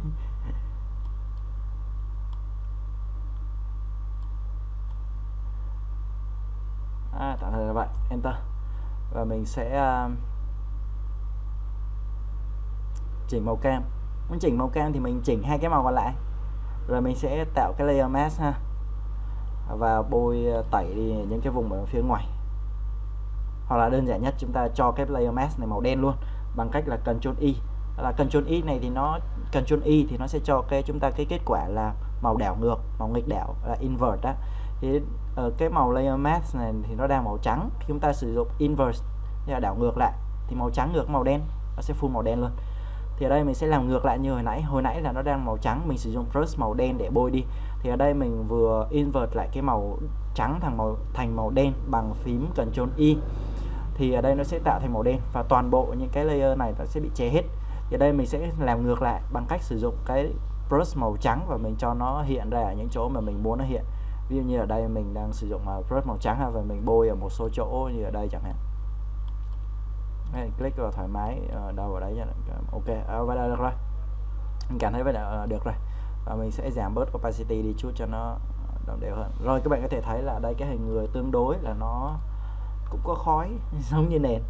Tạm thời là vậy, enter, và mình sẽ chỉnh màu cam. Muốn chỉnh màu cam thì mình chỉnh hai cái màu còn lại, rồi mình sẽ tạo cái layer mask ha, và bôi tẩy đi những cái vùng ở phía ngoài, hoặc là đơn giản nhất chúng ta cho cái layer mask này màu đen luôn bằng cách là Ctrl Y. Là Ctrl Y này thì Ctrl Y thì nó sẽ cho chúng ta cái kết quả là màu đảo ngược, màu nghịch đảo, là invert đó. Thì ở cái màu layer mask này thì nó đang màu trắng, khi chúng ta sử dụng inverse, là đảo ngược lại, thì màu trắng ngược màu đen, nó sẽ full màu đen luôn. Thì ở đây mình sẽ làm ngược lại như hồi nãy là nó đang màu trắng, mình sử dụng brush màu đen để bôi đi. Thì ở đây mình vừa invert lại cái màu trắng thành màu đen bằng phím Ctrl Y, thì ở đây nó sẽ tạo thành màu đen, và toàn bộ những cái layer này nó sẽ bị che hết. Thì ở đây mình sẽ làm ngược lại bằng cách sử dụng cái brush màu trắng, và mình cho nó hiện ra ở những chỗ mà mình muốn nó hiện. Ví dụ như ở đây mình đang sử dụng brush màu trắng, và mình bôi ở một số chỗ như ở đây chẳng hạn. Click vào thoải mái, đâu ở đấy cho ok, vậy là được rồi, mình cảm thấy vậy là được rồi, và mình sẽ giảm bớt opacity đi chút cho nó đồng đều hơn. Rồi các bạn có thể thấy là đây cái hình người tương đối là nó cũng có khói giống như nền.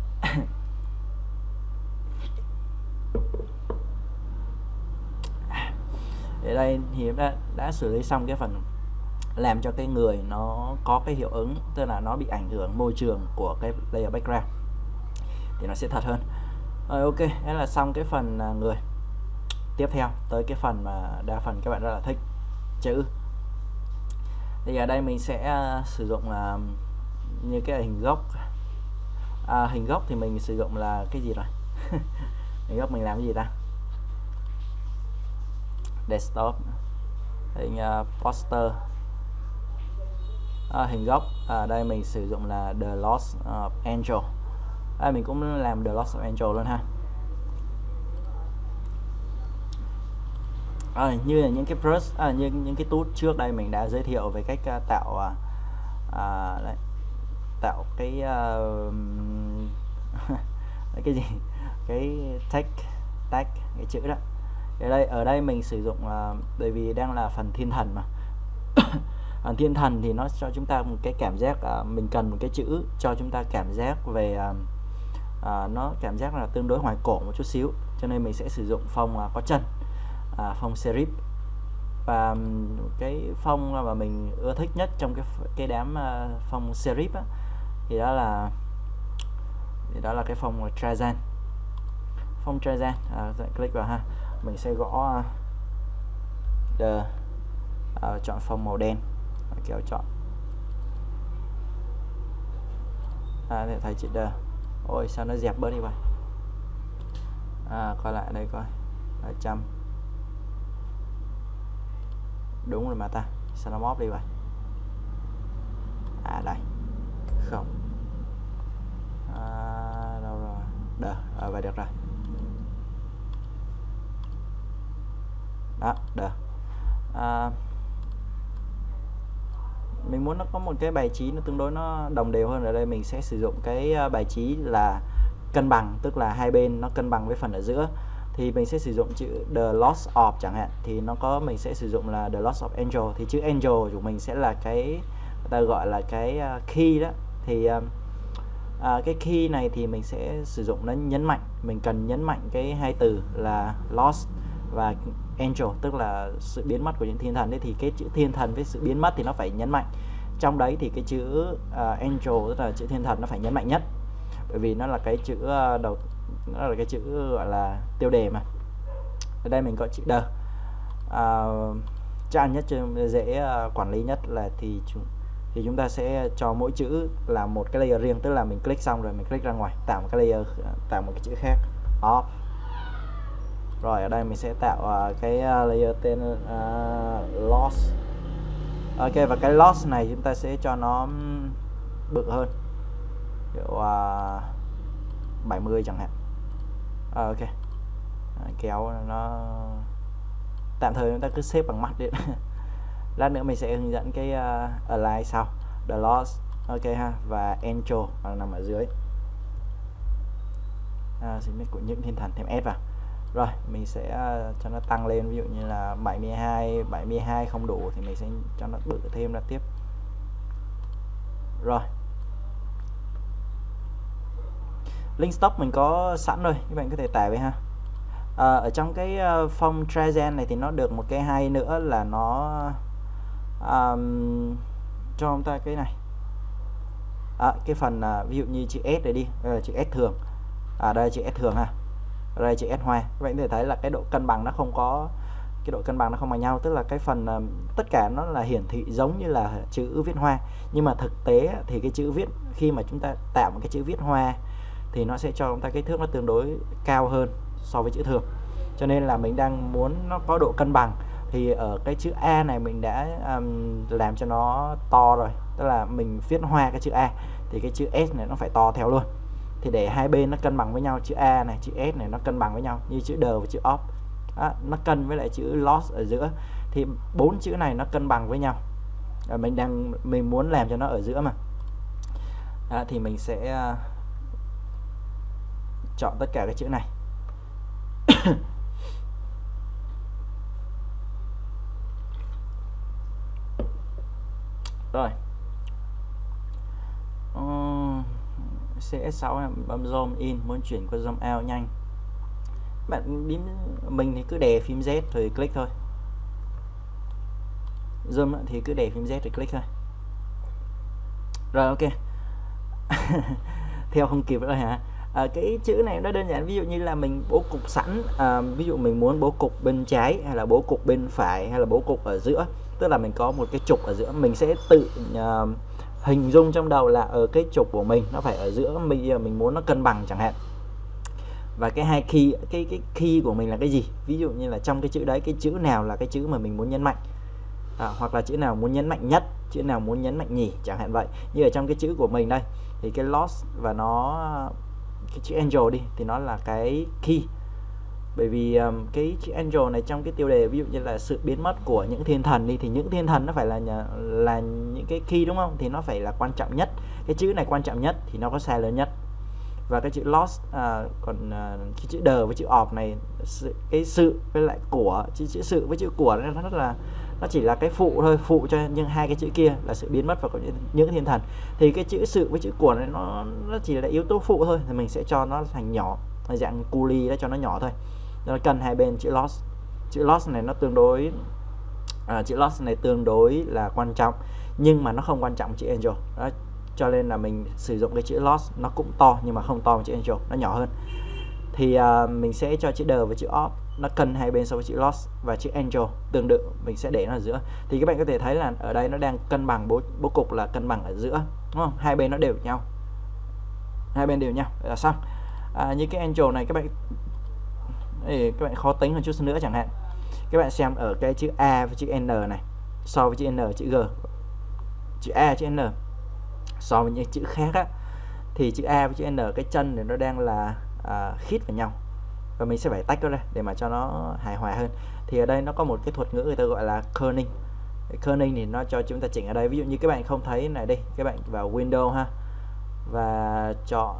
Ở đây thì đã xử lý xong cái phần làm cho cái người nó có cái hiệu ứng, tức là nó bị ảnh hưởng môi trường của cái layer background, thì nó sẽ thật hơn. Rồi ok, thế là xong cái phần người. Tiếp theo tới cái phần mà đa phần các bạn rất là thích, chữ. Thì ở đây mình sẽ sử dụng là như cái hình gốc. Hình gốc thì mình sử dụng là cái gì rồi? Hình gốc mình làm cái gì ta? Desktop, hình poster. Hình gốc ở đây mình sử dụng là The Lost Angel. Mình cũng làm The Lost Angel luôn ha. Như là những cái brush, như những cái tool trước đây mình đã giới thiệu về cách tạo tạo cái cái gì, cái tag cái chữ đó. Ở đây mình sử dụng bởi vì đang là phần thiên thần mà. Phần thiên thần thì nó cho chúng ta một cái cảm giác mình cần một cái chữ cho chúng ta cảm giác về nó cảm giác là tương đối hoài cổ một chút xíu, cho nên mình sẽ sử dụng phông có chân, phông serif. Và cái phông mà mình ưa thích nhất trong cái đám phông serif á, thì đó là cái phông Trajan. Phông Trajan, click vào ha, mình sẽ gõ chọn phông màu đen, kéo chọn, để thấy chữ The. Ôi sao nó dẹp bớt đi vậy. Coi lại đây coi, 100 đúng rồi mà ta, sao nó móp đi vậy. Đây không, đâu rồi, The, vậy được rồi đó, The. Mình muốn nó có một cái bài trí nó tương đối nó đồng đều hơn. Ở đây mình sẽ sử dụng cái bài trí là cân bằng, tức là hai bên nó cân bằng với phần ở giữa. Thì mình sẽ sử dụng chữ The Lost of chẳng hạn, thì mình sẽ sử dụng là The Lost of Angel. Thì chữ Angel của mình sẽ là cái người ta gọi là cái key đó. Thì cái key này thì mình sẽ sử dụng nó nhấn mạnh, mình cần nhấn mạnh cái hai từ là Lost và Angel, tức là sự biến mất của những thiên thần ấy. Thì cái chữ thiên thần với sự biến mất thì nó phải nhấn mạnh. Trong đấy thì cái chữ Angel, tức là chữ thiên thần, nó phải nhấn mạnh nhất, bởi vì nó là cái chữ đầu, nó là cái chữ gọi là tiêu đề mà. Ở đây mình có chữ The. Chắc nhất dễ quản lý nhất là thì chúng ta sẽ cho mỗi chữ là một cái layer riêng, tức là mình click xong rồi mình click ra ngoài, tạo một cái layer, tạo một cái chữ khác, off. Rồi ở đây mình sẽ tạo cái layer tên loss. Ok, và cái loss này chúng ta sẽ cho nó bự hơn, kiểu 70 chẳng hạn. Ok, kéo nó tạm thời chúng ta cứ xếp bằng mắt đi. Lát nữa mình sẽ hướng dẫn cái align sau. The loss, ok ha, và intro nằm ở dưới. Xin biết của những thiên thần thêm S vào. Rồi mình sẽ cho nó tăng lên, ví dụ như là 72 không đủ thì mình sẽ cho nó bự thêm ra tiếp. Rồi link stock mình có sẵn rồi, các bạn có thể tải về ha. Ở trong cái phong Trajan này thì nó được một cái hay nữa là nó cho chúng ta cái này, cái phần ví dụ như chữ S này đi, chữ S thường, đây chữ S thường ha, đây chữ S hoa. Các bạn có thể thấy là cái độ cân bằng nó không có, cái độ cân bằng nó không bằng nhau, tức là cái phần tất cả nó là hiển thị giống như là chữ viết hoa, nhưng mà thực tế thì cái chữ viết, khi mà chúng ta tạo một cái chữ viết hoa thì nó sẽ cho chúng ta kích thước nó tương đối cao hơn so với chữ thường. Cho nên là mình đang muốn nó có độ cân bằng, thì ở cái chữ A này mình đã làm cho nó to rồi, tức là mình viết hoa cái chữ A thì cái chữ S này nó phải to theo luôn. Thì để hai bên nó cân bằng với nhau, chữ A này, chữ S này nó cân bằng với nhau, như chữ D và chữ OP nó cân với lại chữ loss ở giữa, thì 4 chữ này nó cân bằng với nhau. Mình muốn làm cho nó ở giữa mà. Thì mình sẽ chọn tất cả các chữ này. Rồi CS6 bấm zoom in, muốn chuyển qua zoom out nhanh, bạn mình thì cứ đè phím Z rồi click thôi, zoom thì cứ đè phím Z rồi click thôi. Rồi ok. Theo không kịp rồi hả? Cái chữ này nó đơn giản, ví dụ như là mình bố cục sẵn, ví dụ mình muốn bố cục bên trái hay là bố cục bên phải hay là bố cục ở giữa, tức là mình có một cái trục ở giữa, mình sẽ tự hình dung trong đầu là ở cái trục của mình nó phải ở giữa, mình muốn nó cân bằng chẳng hạn. Và cái hai key, cái key của mình là cái gì, ví dụ như là trong cái chữ đấy cái chữ nào là cái chữ mà mình muốn nhấn mạnh, hoặc là chữ nào muốn nhấn mạnh nhất, chữ nào muốn nhấn mạnh nhì chẳng hạn vậy. Như ở trong cái chữ của mình đây thì cái loss và nó, cái chữ angel đi thì nó là cái key, bởi vì cái chữ angel này trong cái tiêu đề ví dụ như là sự biến mất của những thiên thần đi, thì những thiên thần nó phải là những cái key đúng không, thì nó phải là quan trọng nhất, cái chữ này quan trọng nhất thì nó có size lớn nhất. Và cái chữ loss, còn cái chữ D với chữ of này, cái sự với lại của, chữ sự với chữ của nó rất là, nó chỉ là cái phụ thôi, phụ cho những hai cái chữ kia là sự biến mất và có những thiên thần. Thì cái chữ sự với chữ của này nó chỉ là yếu tố phụ thôi, thì mình sẽ cho nó thành nhỏ, dạng culi để cho nó nhỏ thôi. Nó cần hai bên chữ loss. Chữ loss này nó tương đối, chữ loss này tương đối là quan trọng, nhưng mà nó không quan trọng chữ angel đó, cho nên là mình sử dụng cái chữ loss, nó cũng to nhưng mà không to bằng chữ angel, nó nhỏ hơn. Thì mình sẽ cho chữ D và chữ off nó cân hai bên so với chữ loss, và chữ angel tương tự mình sẽ để nó ở giữa. Thì các bạn có thể thấy là ở đây nó đang cân bằng, bố cục là cân bằng ở giữa, đúng không? Hai bên nó đều nhau, hai bên đều nhau là xong. Như cái angel này các bạn khó tính hơn chút nữa chẳng hạn, các bạn xem ở cái chữ A với chữ N này so với chữ N, chữ G, chữ A, chữ N so với những chữ khác á, thì chữ A với chữ N cái chân này nó đang là khít vào nhau, và mình sẽ phải tách nó ra để mà cho nó hài hòa hơn. Thì ở đây nó có một cái thuật ngữ người ta gọi là kerning. Kerning thì nó cho chúng ta chỉnh ở đây, ví dụ như các bạn không thấy này đi, các bạn vào Windows ha, và chọn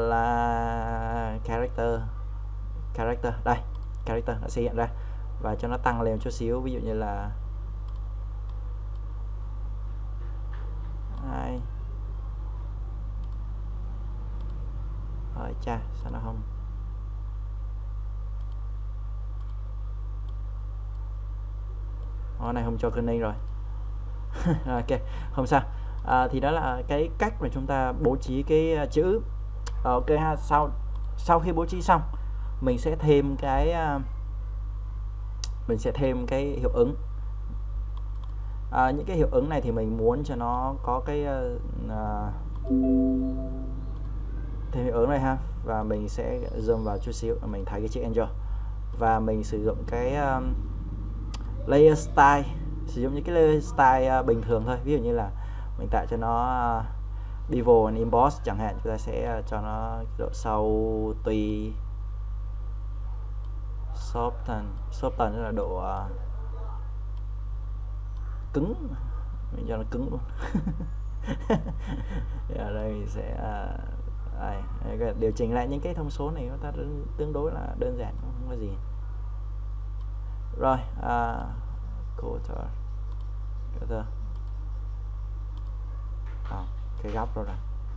là character đây, character nó sẽ hiện ra, và cho nó tăng lên chút xíu, ví dụ như là 2. Chà, sao nó không, này không cho kerning rồi. Ok, không sao. Thì đó là cái cách mà chúng ta bố trí cái chữ. Ok ha, sau khi bố trí xong mình sẽ thêm cái hiệu ứng. Những cái hiệu ứng này thì mình muốn cho nó có cái thêm hiệu ứng này ha, và mình sẽ zoom vào chút xíu, mình thấy cái chữ angel. và mình sử dụng cái layer style, sử dụng những cái layer style bình thường thôi. Ví dụ như là mình tạo cho nó bevel and emboss chẳng hạn, chúng ta sẽ cho nó độ sâu tùy soften là độ cứng, mình cho nó cứng luôn. Ở đây mình sẽ điều chỉnh lại những cái thông số này, chúng ta tương đối là đơn giản, không có gì. Rồi quarter cái góc rồi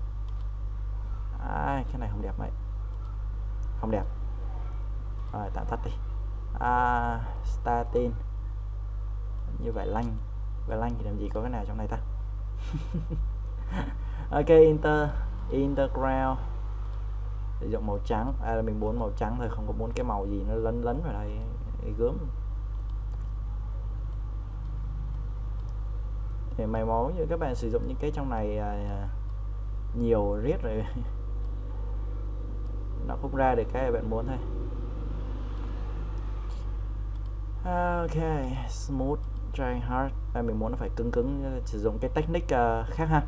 cái này không đẹp mấy, không đẹp. Rồi tạm tắt đi. Statin như vậy lanh thì làm gì có cái nào trong này ta. Ok, interground sử dụng màu trắng, mình muốn màu trắng thôi, không có muốn cái màu gì nó lấn vào đây gớm. Thì mày máu như các bạn sử dụng những cái trong này nhiều riết rồi nó không ra được cái bạn muốn thôi. Ok, smooth try hard, mình muốn nó phải cứng, sử dụng cái technique khác ha.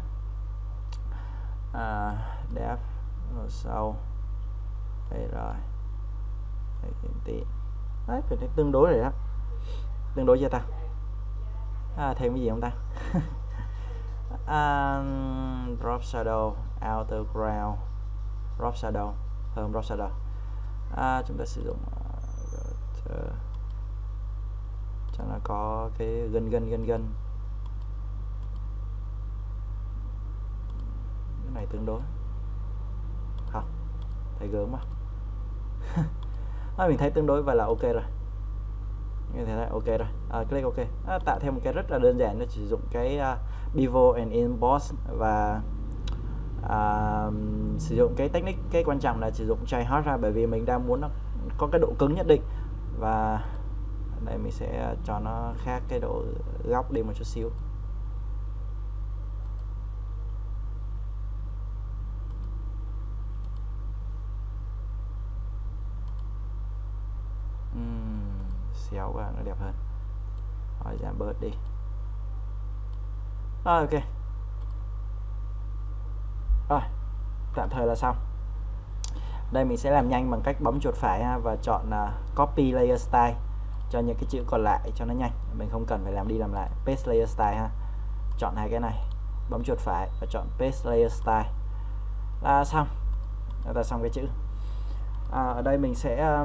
Depth sâu đây rồi, đây tí đấy, phải tương đối rồi đó, tương đối chưa ta. Thêm cái gì không ta? Drop shadow, outer ground, drop shadow, drop shadow. Chúng ta sử dụng cho nó có cái gân. Cái này tương đối không thấy gớm quá. Mình thấy tương đối và là ok rồi, như thế này ok rồi. Click ok. Tạo thêm một cái rất là đơn giản, nó sử dụng cái bevel and emboss và sử dụng cái technique, cái quan trọng là sử dụng try hard ra, bởi vì mình đang muốn nó có cái độ cứng nhất định. Và đây mình sẽ cho nó khác cái độ góc đi một chút xíu. Xéo qua nó đẹp hơn. Rồi giảm bớt đi. Ok. Rồi, tạm thời là xong. Đây mình sẽ làm nhanh bằng cách bấm chuột phải và chọn copy layer style cho những cái chữ còn lại cho nó nhanh. Mình không cần phải làm đi làm lại. Paste layer style ha. Chọn hai cái này, bấm chuột phải và chọn paste layer style là xong. Đó là xong cái chữ. Ở đây mình sẽ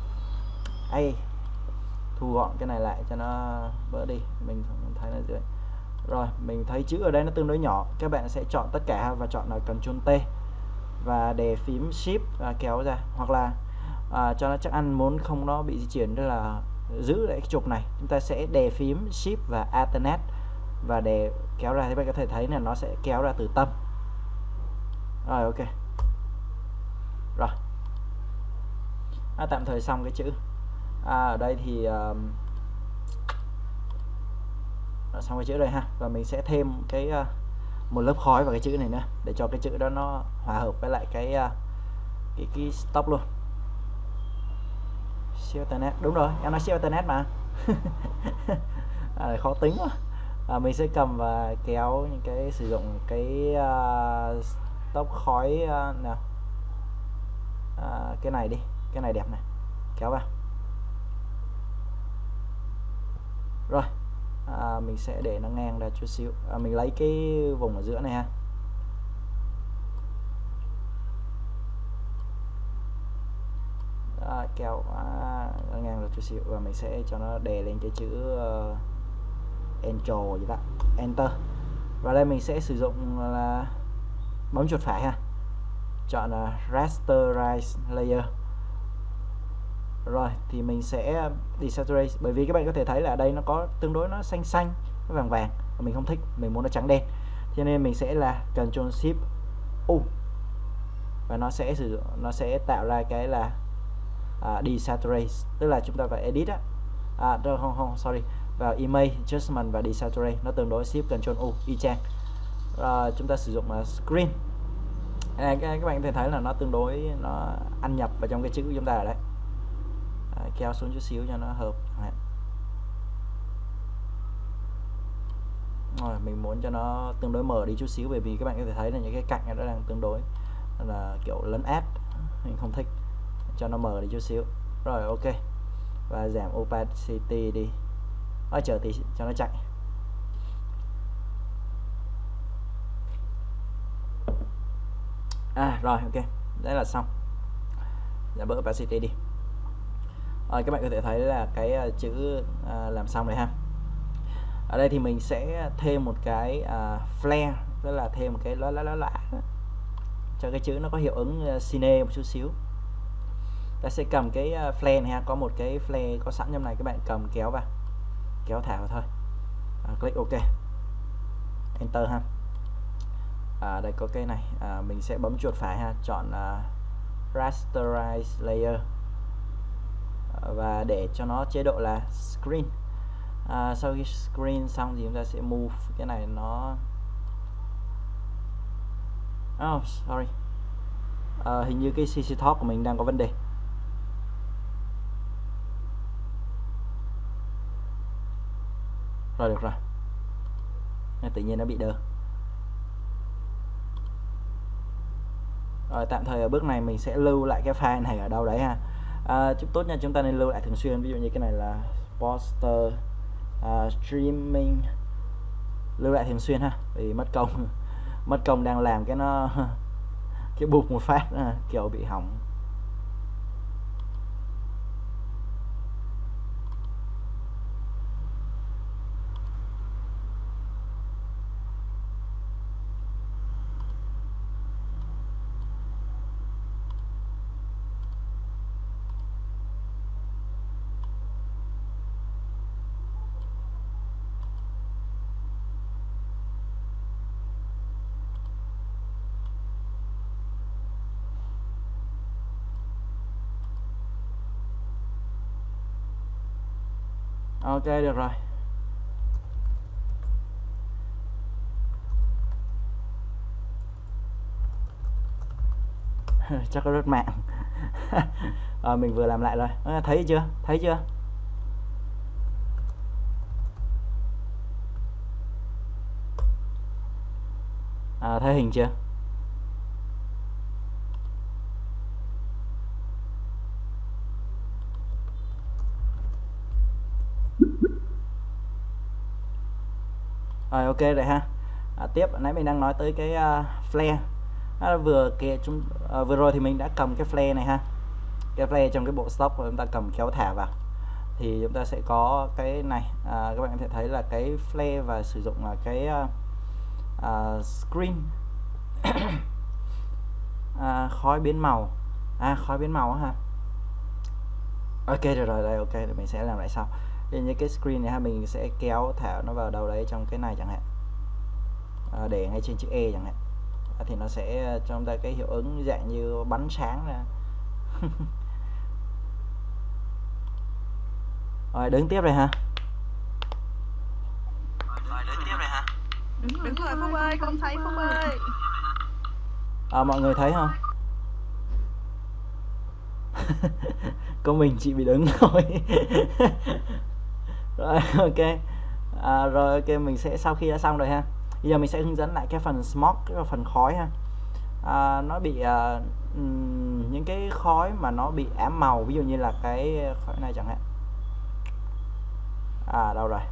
thu gọn cái này lại cho nó bớt đi, mình không thấy là dưới. Rồi mình thấy chữ ở đây nó tương đối nhỏ, các bạn sẽ chọn tất cả và chọn là Ctrl T và đè phím Shift kéo ra, hoặc là cho nó chắc ăn muốn không nó bị di chuyển, tức là giữ lại cái trục này, chúng ta sẽ đè phím Shift và Alternate và đè kéo ra, thì bạn có thể thấy là nó sẽ kéo ra từ tâm. Rồi ok. Rồi tạm thời xong cái chữ. Ở đây thì xong cái chữ đây ha, và mình sẽ thêm cái một lớp khói vào cái chữ này nữa để cho cái chữ đó nó hòa hợp với lại cái stop luôn. Shift Alternate, đúng rồi, em nói Shift Alternate mà. Khó tính quá. Mình sẽ cầm và kéo những cái, sử dụng cái stop khói nào. Cái này đi, cái này đẹp này, kéo vào. Rồi mình sẽ để nó ngang ra chút xíu. Mình lấy cái vùng ở giữa này ha. Kéo nó ngang ra chút xíu và mình sẽ cho nó đè lên cái chữ Enter vậy đó, Enter. Và đây mình sẽ sử dụng là bấm chuột phải ha, chọn là Rasterize Layer. Rồi thì mình sẽ desaturate, bởi vì các bạn có thể thấy là ở đây nó có tương đối nó xanh xanh, nó vàng vàng và mình không thích, mình muốn nó trắng đen, cho nên mình sẽ là Ctrl Shift U và nó sẽ sử dụng, nó sẽ tạo ra cái là desaturate, tức là chúng ta phải edit không sorry, vào image adjustment và desaturate, nó tương đối Shift Ctrl U y chang. Chúng ta sử dụng screen. Các bạn có thể thấy là nó tương đối nó ăn nhập vào trong cái chữ của chúng ta ở đấy. kéo xuống chút xíu cho nó hợp. Rồi mình muốn cho nó tương đối mở đi chút xíu, bởi vì các bạn có thể thấy là những cái cạnh nó đang tương đối là kiểu lấn át, mình không thích, cho nó mở đi chút xíu. Rồi ok, và giảm opacity đi, chờ tí cho nó chạy. Rồi ok, đấy là xong. Giảm bớt opacity đi. Rồi các bạn có thể thấy là cái chữ làm xong rồi ha. Ở đây thì mình sẽ thêm một cái flare, tức là thêm một cái lóa cho cái chữ nó có hiệu ứng cine một chút xíu. Ta sẽ cầm cái flare này ha, có một cái flare có sẵn trong này, các bạn cầm kéo vào, kéo thả vào thôi. Click ok, enter ha. Đây có cái này, mình sẽ bấm chuột phải ha, chọn rasterize layer và để cho nó chế độ là screen. Sau khi screen xong thì chúng ta sẽ move cái này nó sorry, hình như cái CC Talk của mình đang có vấn đề. Rồi được rồi, tự nhiên nó bị đơ. Rồi tạm thời ở bước này mình sẽ lưu lại cái file này ở đâu đấy ha. Tốt nhất chúng ta nên lưu lại thường xuyên, ví dụ như cái này là poster streaming, lưu lại thường xuyên ha, vì mất công mất công đang làm cái nó cái bụp một phát kiểu bị hỏng. Ok được rồi. Chắc có rớt mạng. Mình vừa làm lại rồi. Thấy chưa? Thấy chưa? Thấy hình chưa? Rồi ok rồi ha. Tiếp nãy mình đang nói tới cái flare. Vừa rồi thì mình đã cầm cái flare này ha. Cái flare trong cái bộ stock và chúng ta cầm kéo thả vào thì chúng ta sẽ có cái này. Các bạn có thể thấy là cái flare và sử dụng là cái screen khói biến màu. Khói biến màu ha. Ok rồi đây, ok thì mình sẽ làm lại sau. Thì như cái screen này ha, mình sẽ kéo thả nó vào đâu đấy trong cái này chẳng hạn, để ngay trên chữ E chẳng hạn, thì nó sẽ cho chúng ta cái hiệu ứng dạng như bắn sáng ra. Rồi đứng tiếp rồi ha. Đúng rồi Phúc ơi, con thấy Phúc ơi. Mọi người thấy không? Có mình chị bị đứng thôi. Rồi ok. Rồi ok, mình sẽ sau khi đã xong rồi ha, bây giờ mình sẽ hướng dẫn lại cái phần smoke, cái phần khói ha. Nó bị những cái khói mà nó bị ám màu, ví dụ như là cái khói này chẳng hạn. Đâu rồi?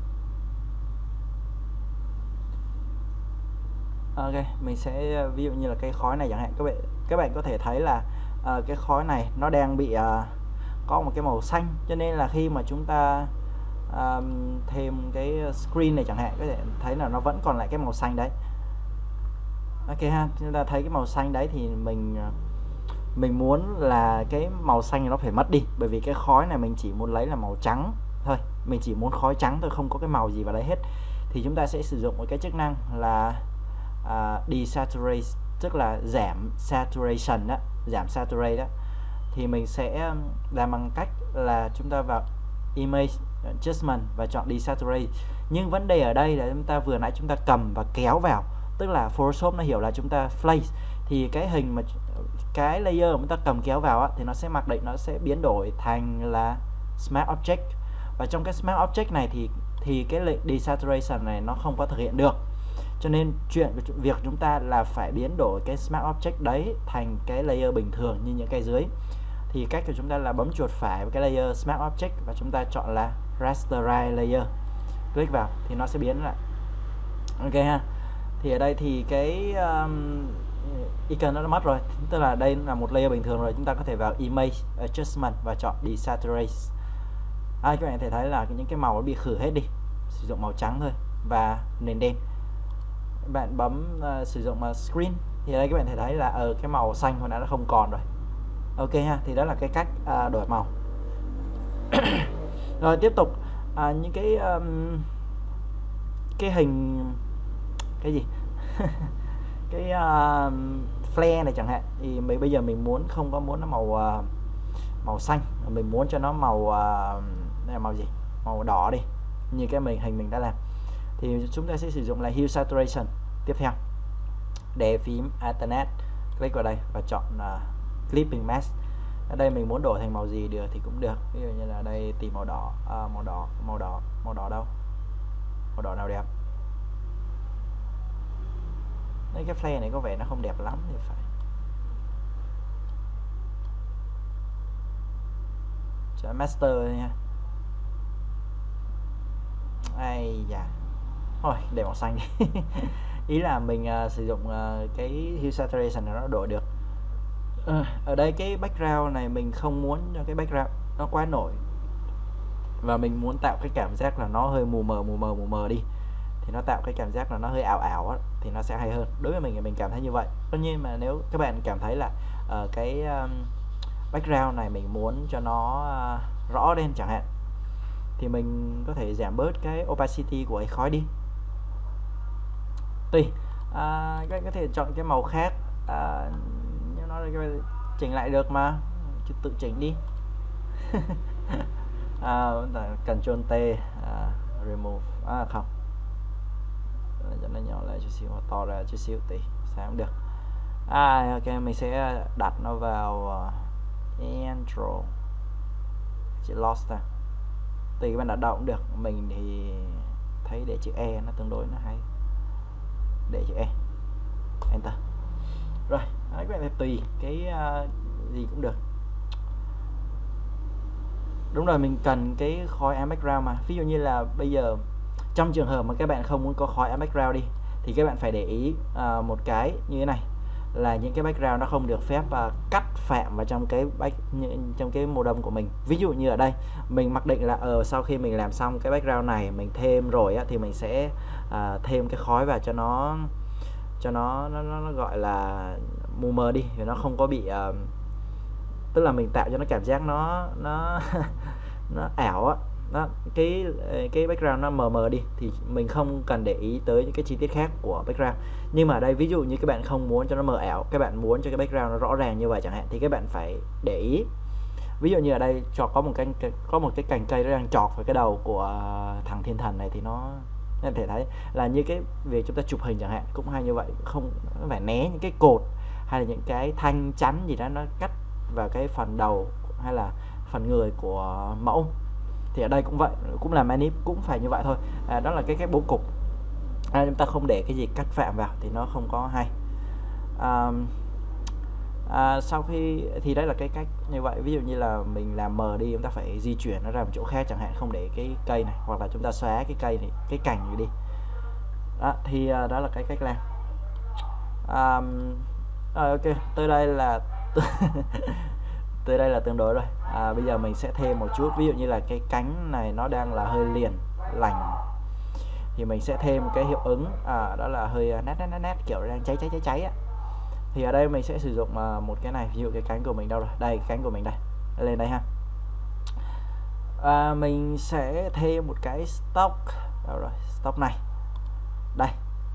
Ok, mình sẽ ví dụ như là cái khói này chẳng hạn, các bạn có thể thấy là cái khói này nó đang bị có một cái màu xanh, cho nên là khi mà chúng ta thêm cái screen này chẳng hạn, có thể thấy là nó vẫn còn lại cái màu xanh đấy. Ok ha, chúng ta thấy cái màu xanh đấy thì mình muốn là cái màu xanh nó phải mất đi, bởi vì cái khói này mình chỉ muốn lấy là màu trắng thôi, mình chỉ muốn khói trắng thôi, không có cái màu gì vào đấy hết. Thì chúng ta sẽ sử dụng một cái chức năng là desaturate, tức là giảm saturation đó, giảm saturate đó. Thì mình sẽ làm bằng cách là chúng ta vào image adjustment và chọn desaturate. Nhưng vấn đề ở đây là chúng ta vừa nãy chúng ta cầm và kéo vào, tức là Photoshop nó hiểu là chúng ta place, thì cái hình mà cái layer mà chúng ta cầm kéo vào á, thì nó sẽ mặc định nó sẽ biến đổi thành là Smart Object, và trong cái Smart Object này thì cái lệnh desaturation này nó không có thực hiện được, cho nên việc chúng ta là phải biến đổi cái Smart Object đấy thành cái layer bình thường như những cái dưới. Thì cách của chúng ta là bấm chuột phải với cái layer Smart Object và chúng ta chọn là Rasterize Layer, click vào thì nó sẽ biến lại. Ok ha. Thì ở đây thì cái icon nó đã mất rồi, tức là đây là một layer bình thường rồi. Chúng ta có thể vào Image Adjustment và chọn Desaturate. Các bạn có thể thấy là những cái màu nó bị khử hết đi, sử dụng màu trắng thôi và nền đen. Bạn bấm sử dụng Screen thì đây các bạn thể thấy là ở cái màu xanh hồi nãy nó không còn rồi. Ok ha, thì đó là cái cách đổi màu. Rồi tiếp tục những cái hình cái gì cái flare này chẳng hạn, thì bây giờ mình không có muốn nó màu xanh, mình muốn cho nó màu này là màu gì, màu đỏ đi, như cái hình mình đã làm. Thì chúng ta sẽ sử dụng là Hue Saturation. Tiếp theo để phím Alternate, click vào đây và chọn Clipping Mask. Ở đây mình muốn đổi thành màu gì được thì cũng được, ví dụ như là đây tìm màu đỏ, màu đỏ đâu, màu đỏ nào đẹp. Đây, cái flare này có vẻ nó không đẹp lắm thì phải chọn Master nha. Ai da, thôi để màu xanh đi. Ý là mình sử dụng cái Hue Saturation này nó đổi được. Ở đây cái background này mình không muốn cho cái background nó quá nổi, và mình muốn tạo cái cảm giác là nó hơi mù mờ đi, thì nó tạo cái cảm giác là nó hơi ảo á, thì nó sẽ hay hơn. Đối với mình cảm thấy như vậy. Tất nhiên mà nếu các bạn cảm thấy là cái background này mình muốn cho nó rõ lên chẳng hạn, thì mình có thể giảm bớt cái opacity của khói đi. Tùy, các bạn có thể chọn cái màu khác, nhưng nó chỉnh lại được mà, chứ tự chỉnh đi. Ctrl T, remove, không, cho nó nhỏ lại chút xíu, to ra chút xíu tí, sao cũng được. Ok, mình sẽ đặt nó vào intro, chữ lost ra, tùy các bạn đặt đâu cũng được. Mình thì thấy để chữ E nó tương đối nó hay, để chữ E, enter. Rồi, các bạn tùy cái gì cũng được. Đúng rồi, mình cần cái khói ám background mà. Ví dụ như là bây giờ trong trường hợp mà các bạn không muốn có khói ám background đi, thì các bạn phải để ý một cái như thế này, là những cái background nó không được phép cắt phạm vào trong cái màu đậm của mình. Ví dụ như ở đây mình mặc định là sau khi mình làm xong cái background này mình thêm rồi á, thì mình sẽ thêm cái khói vào cho nó gọi là mù mờ đi, thì nó không có bị tức là mình tạo cho nó cảm giác nó nó ảo á, đó, cái background nó mờ đi, thì mình không cần để ý tới những cái chi tiết khác của background. Nhưng mà ở đây ví dụ như các bạn không muốn cho nó mờ ảo, các bạn muốn cho cái background nó rõ ràng như vậy chẳng hạn, thì các bạn phải để ý. Ví dụ như ở đây có một cái cành cây nó đang chọc vào cái đầu của thằng thiên thần này, thì nó thể thấy là như cái việc chúng ta chụp hình chẳng hạn cũng hay như vậy, không phải né những cái cột hay là những cái thanh chắn gì đó nó cắt vào cái phần đầu hay là phần người của mẫu. Thì ở đây cũng vậy, cũng là manip, cũng phải như vậy thôi. Đó là cái bố cục. Chúng ta không để cái gì cắt phạm vào thì nó không có hay. Sau khi thì đấy là cái cách như vậy. Ví dụ như là mình làm mờ đi, chúng ta phải di chuyển nó ra một chỗ khác chẳng hạn, không để cái cây này, hoặc là chúng ta xóa cái cây này, cái cành này đi. Đó, thì đó là cái cách làm. Ok, tới đây là tới đây là tương đối rồi. Bây giờ mình sẽ thêm một chút, ví dụ như là cái cánh này nó đang là hơi liền lành, thì mình sẽ thêm cái hiệu ứng đó là hơi nát kiểu đang cháy á. Thì ở đây mình sẽ sử dụng một cái này, ví dụ cái cánh của mình đâu rồi, đây cánh của mình đây, lên đây ha. Mình sẽ thêm một cái stock, đâu rồi, stock này đây.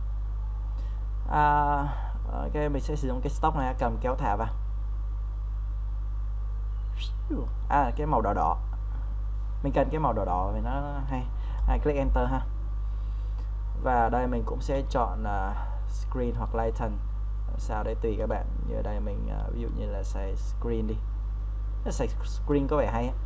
Ok, mình sẽ sử dụng cái stock này, cầm kéo thả vào. Cái màu đỏ, mình cần cái màu đỏ vì nó hay. Click enter ha. Và đây mình cũng sẽ chọn screen hoặc lighten, sao đấy tùy các bạn. Như ở đây mình ví dụ như là xài screen đi, xài screen có vẻ hay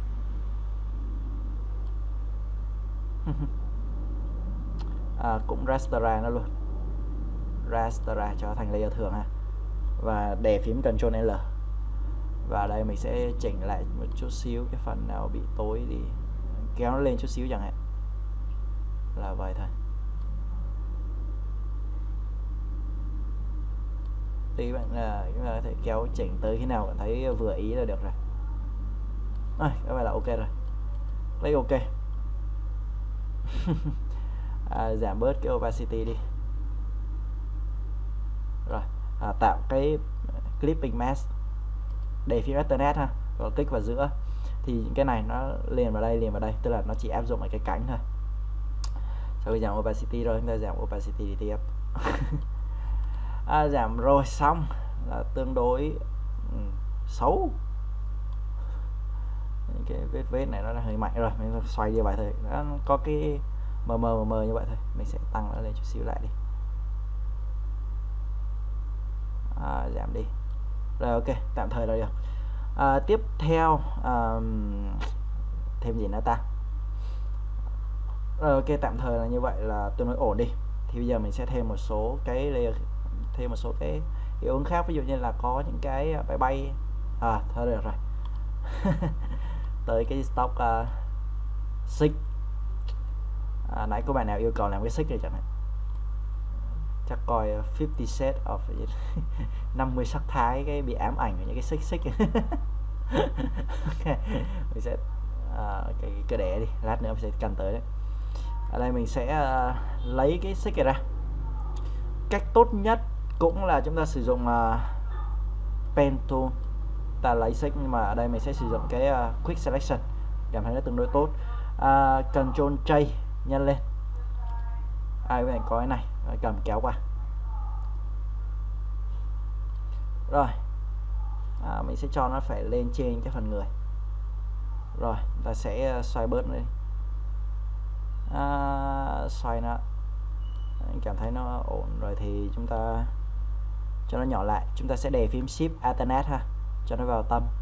cũng rasterize nó luôn, rasterize cho thành layer thường ha, và đè phím Ctrl L. Và đây mình sẽ chỉnh lại một chút xíu cái phần nào bị tối đi, kéo nó lên chút xíu chẳng hạn, là vậy thôi. Tí bạn chúng ta có thể kéo chỉnh tới khi nào cảm thấy vừa ý là được rồi. Các bạn là ok rồi, lấy ok. Giảm bớt cái opacity đi. Rồi tạo cái clipping mask, để phía Ethernet ha, rồi kích vào giữa thì cái này nó liền vào đây, tức là nó chỉ áp dụng ở cái cánh thôi. Sau khi giảm opacity rồi, chúng ta giảm opacity đi tiếp. Giảm rồi xong là tương đối xấu. Những cái vết này nó là hơi mạnh rồi, mình xoay như vậy thôi, nó có cái mờ như vậy thôi. Mình sẽ tăng nó lên chút xíu lại đi. Giảm đi. Rồi ok, tạm thời là được. Tiếp theo thêm gì nữa ta? Rồi ok, tạm thời là như vậy là tương đối ổn đi. Thì bây giờ mình sẽ thêm một số cái layer, thêm một số cái hiệu ứng khác, ví dụ như là có những cái bay thôi được rồi. Tới cái stock xích. Nãy có bạn nào yêu cầu làm cái xích này chẳng hạn, chắc coi 50 set of 50 sắc thái cái bị ám ảnh của những cái xích. Okay. Mình sẽ cái đẻ đi, lát nữa mình sẽ cần tới đấy. Ở đây mình sẽ lấy cái xích này ra. Cách tốt nhất cũng là chúng ta sử dụng pen tool, ta lấy xích, nhưng mà ở đây mình sẽ sử dụng cái quick selection, cảm thấy nó tương đối tốt. Ctrl J nhân lên. Các bạn có cái này, cầm kéo qua. Rồi mình sẽ cho nó phải lên trên cái phần người. Rồi ta sẽ xoay bớt nó đi. Xoay nó, cảm thấy nó ổn rồi thì chúng ta cho nó nhỏ lại. Chúng ta sẽ để phím Shift Alternate ha, cho nó vào tâm.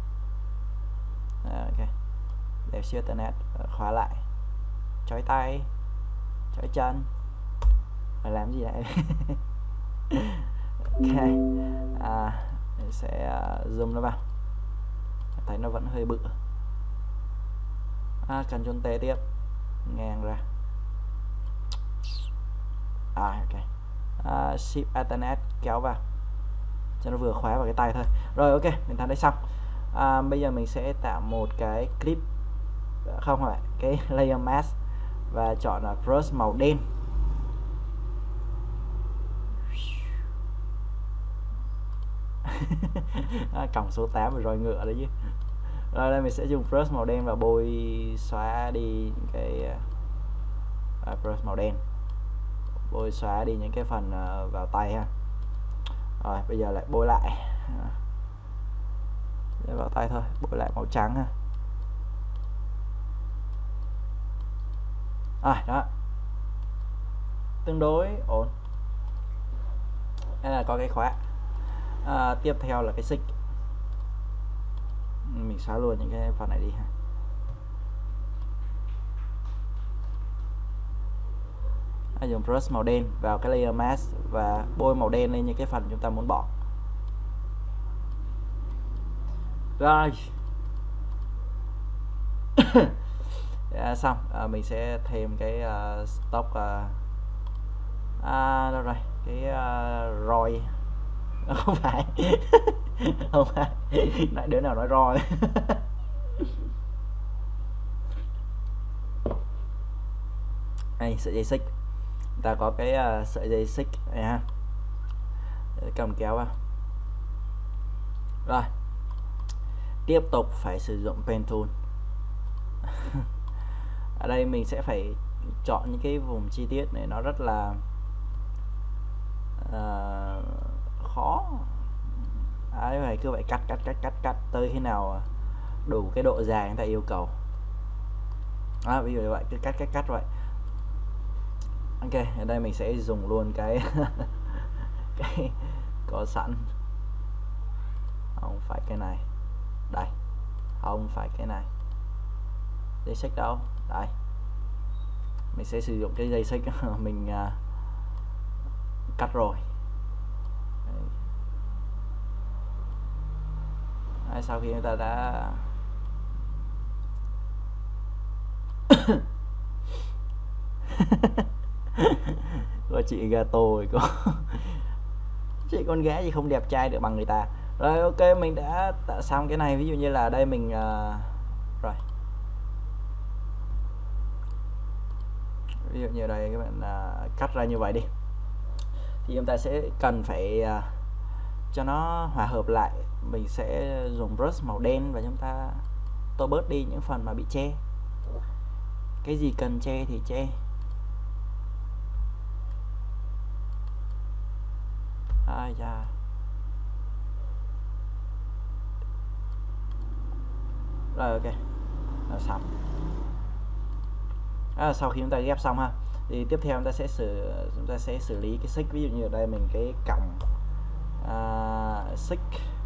Ok, để Shift Alternate, khóa lại, chói tay, chói chân, phải làm gì vậy? Ok, mình sẽ zoom nó vào, thấy nó vẫn hơi bự. Ctrl T tiếp, ngang ra. Ok, Shift Alternate kéo vào cho nó vừa khóa vào cái tay thôi. Rồi ok, mình thấy xong. Bây giờ mình sẽ tạo một cái clip, không phải cái layer mask, và chọn là brush màu đen. Còng số 8 rồi ngựa đấy chứ. Rồi đây mình sẽ dùng brush màu đen và bôi xóa đi cái brush màu đen, bôi xóa đi những cái phần vào tay ha. Rồi bây giờ lại bôi lại vào tay thôi, bôi lại màu trắng ha. Đó, tương đối ổn. Đây là có cái khóa. Tiếp theo là cái xích, mình xóa luôn những cái phần này đi ha. Dùng brush màu đen vào cái layer mask và bôi màu đen lên những cái phần chúng ta muốn bỏ. Rồi xong. Mình sẽ thêm cái stock đâu rồi, cái roi. Không phải. Không phải, lại đứa nào nói roi. Đây, sợi dây xích, ta có cái sợi dây xích này ha, để cầm kéo vào. Rồi tiếp tục phải sử dụng pen tool. Ở đây mình sẽ phải chọn những cái vùng chi tiết này, nó rất là khó. Phải cứ phải cắt tới khi nào đủ cái độ dài người ta yêu cầu. Ví dụ như vậy, cứ cắt vậy. Ok, ở đây mình sẽ dùng luôn cái có sẵn. Không phải cái này. Đây. Không phải cái này. Dây xích đâu? Đây. Mình sẽ sử dụng cái dây xích mình cắt rồi. Đấy, sau khi chúng ta đã có chị gato rồi có chị con gái gì không đẹp trai được bằng người ta. Rồi ok, mình đã tạo xong cái này. Ví dụ như là đây mình rồi ví dụ như đây các bạn cắt ra như vậy đi, thì chúng ta sẽ cần phải cho nó hòa hợp lại. Mình sẽ dùng brush màu đen và chúng ta tô bớt đi những phần mà bị che. Cái gì cần che thì che. Da. Rồi ok, là xong. Sau khi chúng ta ghép xong ha, thì tiếp theo chúng ta sẽ xử lý cái xích. Ví dụ như ở đây mình cái còng xích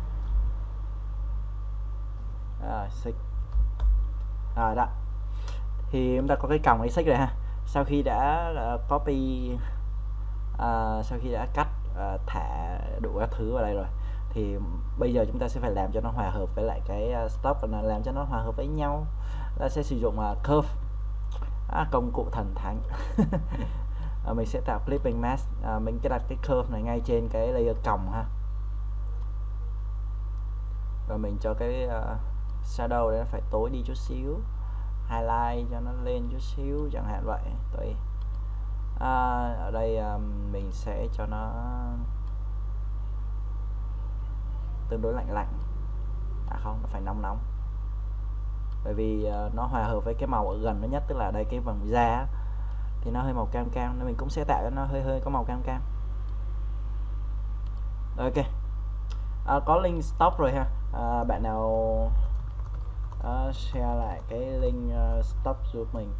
xích đó, thì chúng ta có cái còng cái xích rồi ha. Sau khi đã copy sau khi đã cắt thả đủ các thứ vào đây rồi, thì bây giờ chúng ta sẽ phải làm cho nó hòa hợp với lại cái stop, và làm cho nó hòa hợp với nhau. Ta sẽ sử dụng curve, công cụ thần thánh. Mình sẽ tạo clipping mask. Mình sẽ đặt cái curve này ngay trên cái layer còng ha, và mình cho cái shadow đấy phải tối đi chút xíu, highlight cho nó lên chút xíu chẳng hạn vậy. Tùy. Ở đây mình sẽ cho nó tương đối lạnh lạnh. Không, nó phải nóng nóng, bởi vì nó hòa hợp với cái màu ở gần nó nhất, tức là đây cái vầng da thì nó hơi màu cam cam, nên mình cũng sẽ tạo cho nó hơi có màu cam cam. Ok, có link stop rồi ha. Bạn nào share lại cái link stop giúp mình.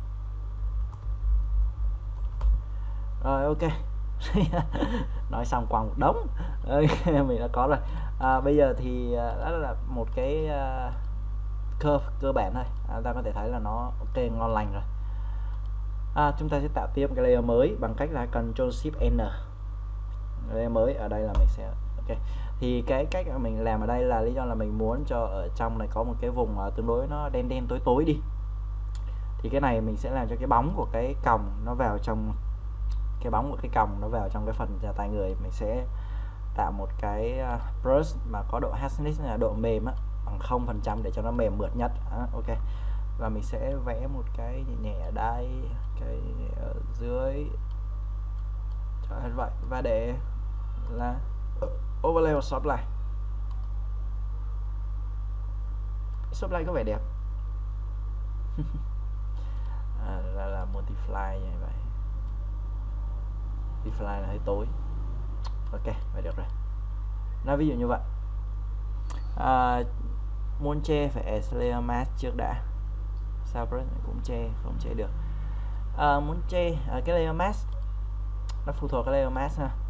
Rồi ok. Nói xong quăng một đống. Mình đã có rồi. Bây giờ thì đó là một cái curve cơ bản thôi. Ta có thể thấy là nó ok, ngon lành rồi. Chúng ta sẽ tạo tiếp cái layer mới bằng cách là Ctrl Shift N. Layer mới ở đây là mình sẽ ok. Thì cái cách mà mình làm ở đây là lý do là mình muốn cho ở trong này có một cái vùng tương đối nó đen đen tối tối đi. Thì cái này mình sẽ làm cho cái bóng của cái còng nó vào trong nó vào trong cái phần tay người. Mình sẽ tạo một cái brush mà có độ harshness là độ mềm bằng 0% để cho nó mềm mượt nhất. Ok, và mình sẽ vẽ một cái nhẹ nhẹ ở đây, cái ở dưới cho hết vậy, và để là overlay và subline. Subline có vẻ đẹp. Là multiply như vậy. Multiply là hơi tối. Ok, vậy được rồi. Nói ví dụ như vậy. Muốn che phải add layer mask trước đã. Sao brush cũng che, không che được. Muốn che cái layer mask nó phụ thuộc cái layer mask ha.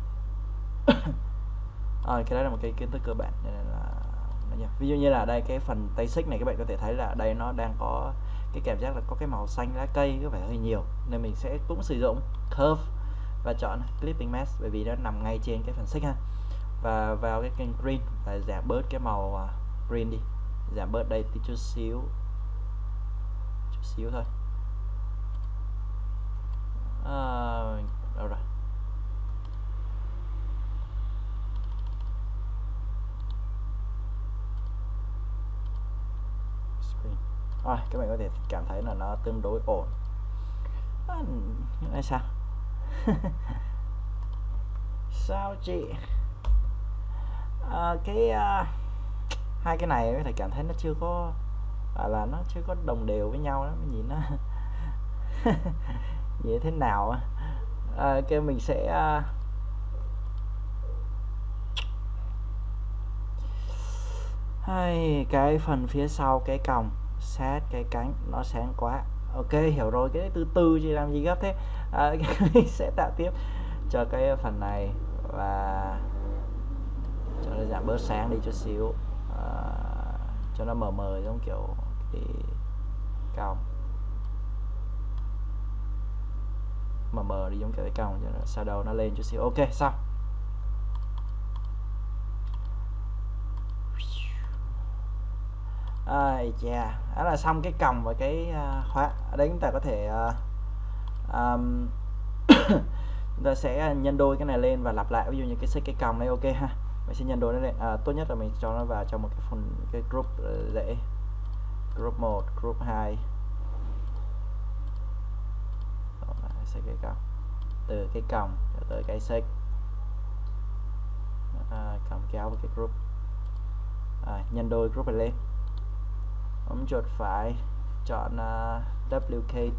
Cái đó là một cái kiến thức cơ bản, nên là ví dụ như là đây cái phần tay xích này, các bạn có thể thấy là đây nó đang có cái cảm giác là có cái màu xanh lá cây có vẻ hơi nhiều, nên mình sẽ cũng sử dụng curve và chọn clipping mask, bởi vì nó nằm ngay trên cái phần xích ha. Và vào cái kênh green và giảm bớt cái màu green đi, giảm bớt đây tí chút xíu thôi. Đâu rồi? Các bạn có thể cảm thấy là nó tương đối ổn. Sao? Sao chị? Hai cái này có thể cảm thấy nó chưa có là nó chưa có đồng đều với nhau đó, nhìn nó như thế nào cái mình sẽ cái phần phía sau cái còng sát cái cánh nó sáng quá. Ok, hiểu rồi, cái từ từ chị làm gì gấp thế. Mình sẽ tạo tiếp cho cái phần này, và cho nó giảm bớt sáng đi chút xíu, cho nó mờ mờ giống kiểu cái cong, mờ đi giống kiểu cái cong, cho nó shadow nó lên chút xíu. Ok, xong. Đó là xong cái còng và cái khóa. Ở đây chúng ta có thể chúng ta sẽ nhân đôi cái này lên và lặp lại. Ví dụ như cái còng này, ok ha, mình sẽ nhân đôi nó lên. Tốt nhất là mình cho nó vào trong một cái group dễ, group 1, group 2. Xích cái còng, từ cái còng tới cái xích, còng kéo vào cái group, nhân đôi group này lên, bấm chuột phải, chọn WK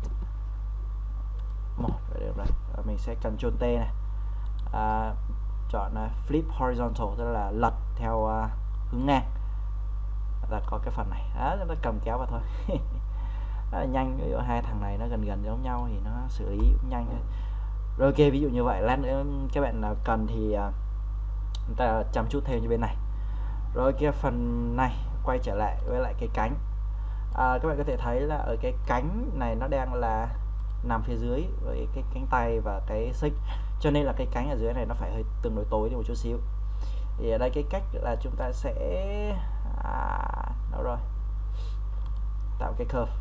1 vậy được rồi. Mình sẽ Ctrl T này, chọn flip horizontal, tức là lật theo hướng ngang, là có cái phần này. Chúng ta cầm kéo vào thôi. Rất là nhanh. Ví dụ hai thằng này nó gần gần giống nhau thì nó xử lý cũng nhanh thôi. Rồi ok, ví dụ như vậy. Lát nữa các bạn nào cần thì chúng ta chăm chút thêm như bên này. Rồi cái phần này quay trở lại với lại cái cánh. Các bạn có thể thấy là ở cái cánh này nó đang là nằm phía dưới với cái cánh tay và cái xích, cho nên là cái cánh ở dưới này nó phải hơi tương đối tối đi một chút xíu. Thì ở đây cái cách là chúng ta sẽ đâu rồi, tạo cái curve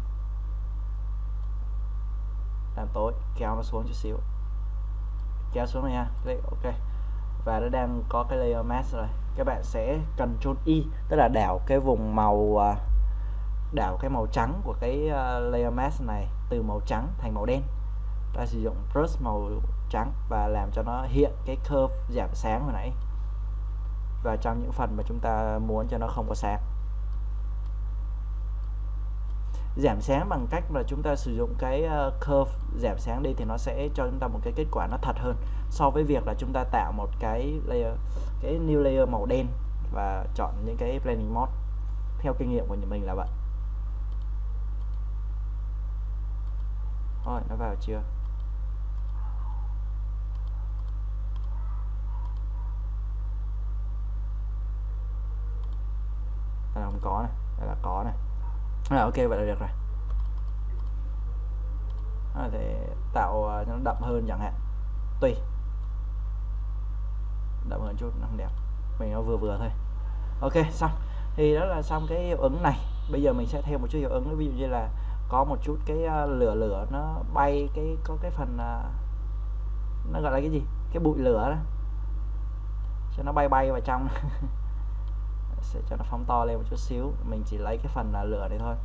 làm tối, kéo nó xuống chút xíu, kéo xuống này ha. Ok, và nó đang có cái layer mask rồi. Các bạn sẽ Ctrl Y, tức là đảo cái vùng màu, đảo cái màu trắng của cái layer mask này từ màu trắng thành màu đen. Ta sử dụng brush màu trắng và làm cho nó hiện cái curve giảm sáng hồi nãy, và trong những phần mà chúng ta muốn cho nó không có sáng. Giảm sáng bằng cách là chúng ta sử dụng cái curve giảm sáng đi thì nó sẽ cho chúng ta một cái kết quả nó thật hơn so với việc là chúng ta tạo một cái layer, cái new layer màu đen và chọn những cái blending mode. Theo kinh nghiệm của mình là vậy. Rồi, nó vào chưa? Không có này, đây là có này. Ok, vậy là được rồi. Thì tạo cho nó đậm hơn chẳng hạn, tùy, đậm hơn chút nó không đẹp, mình nó vừa vừa thôi. Ok, xong. Thì đó là xong cái hiệu ứng này. Bây giờ mình sẽ thêm một chút hiệu ứng, ví dụ như là có một chút cái lửa nó bay, có cái phần nó gọi là cái gì, cái bụi lửa đó, cho nó bay vào trong. Sẽ cho nó phóng to lên một chút xíu. Mình chỉ lấy cái phần lửa này thôi.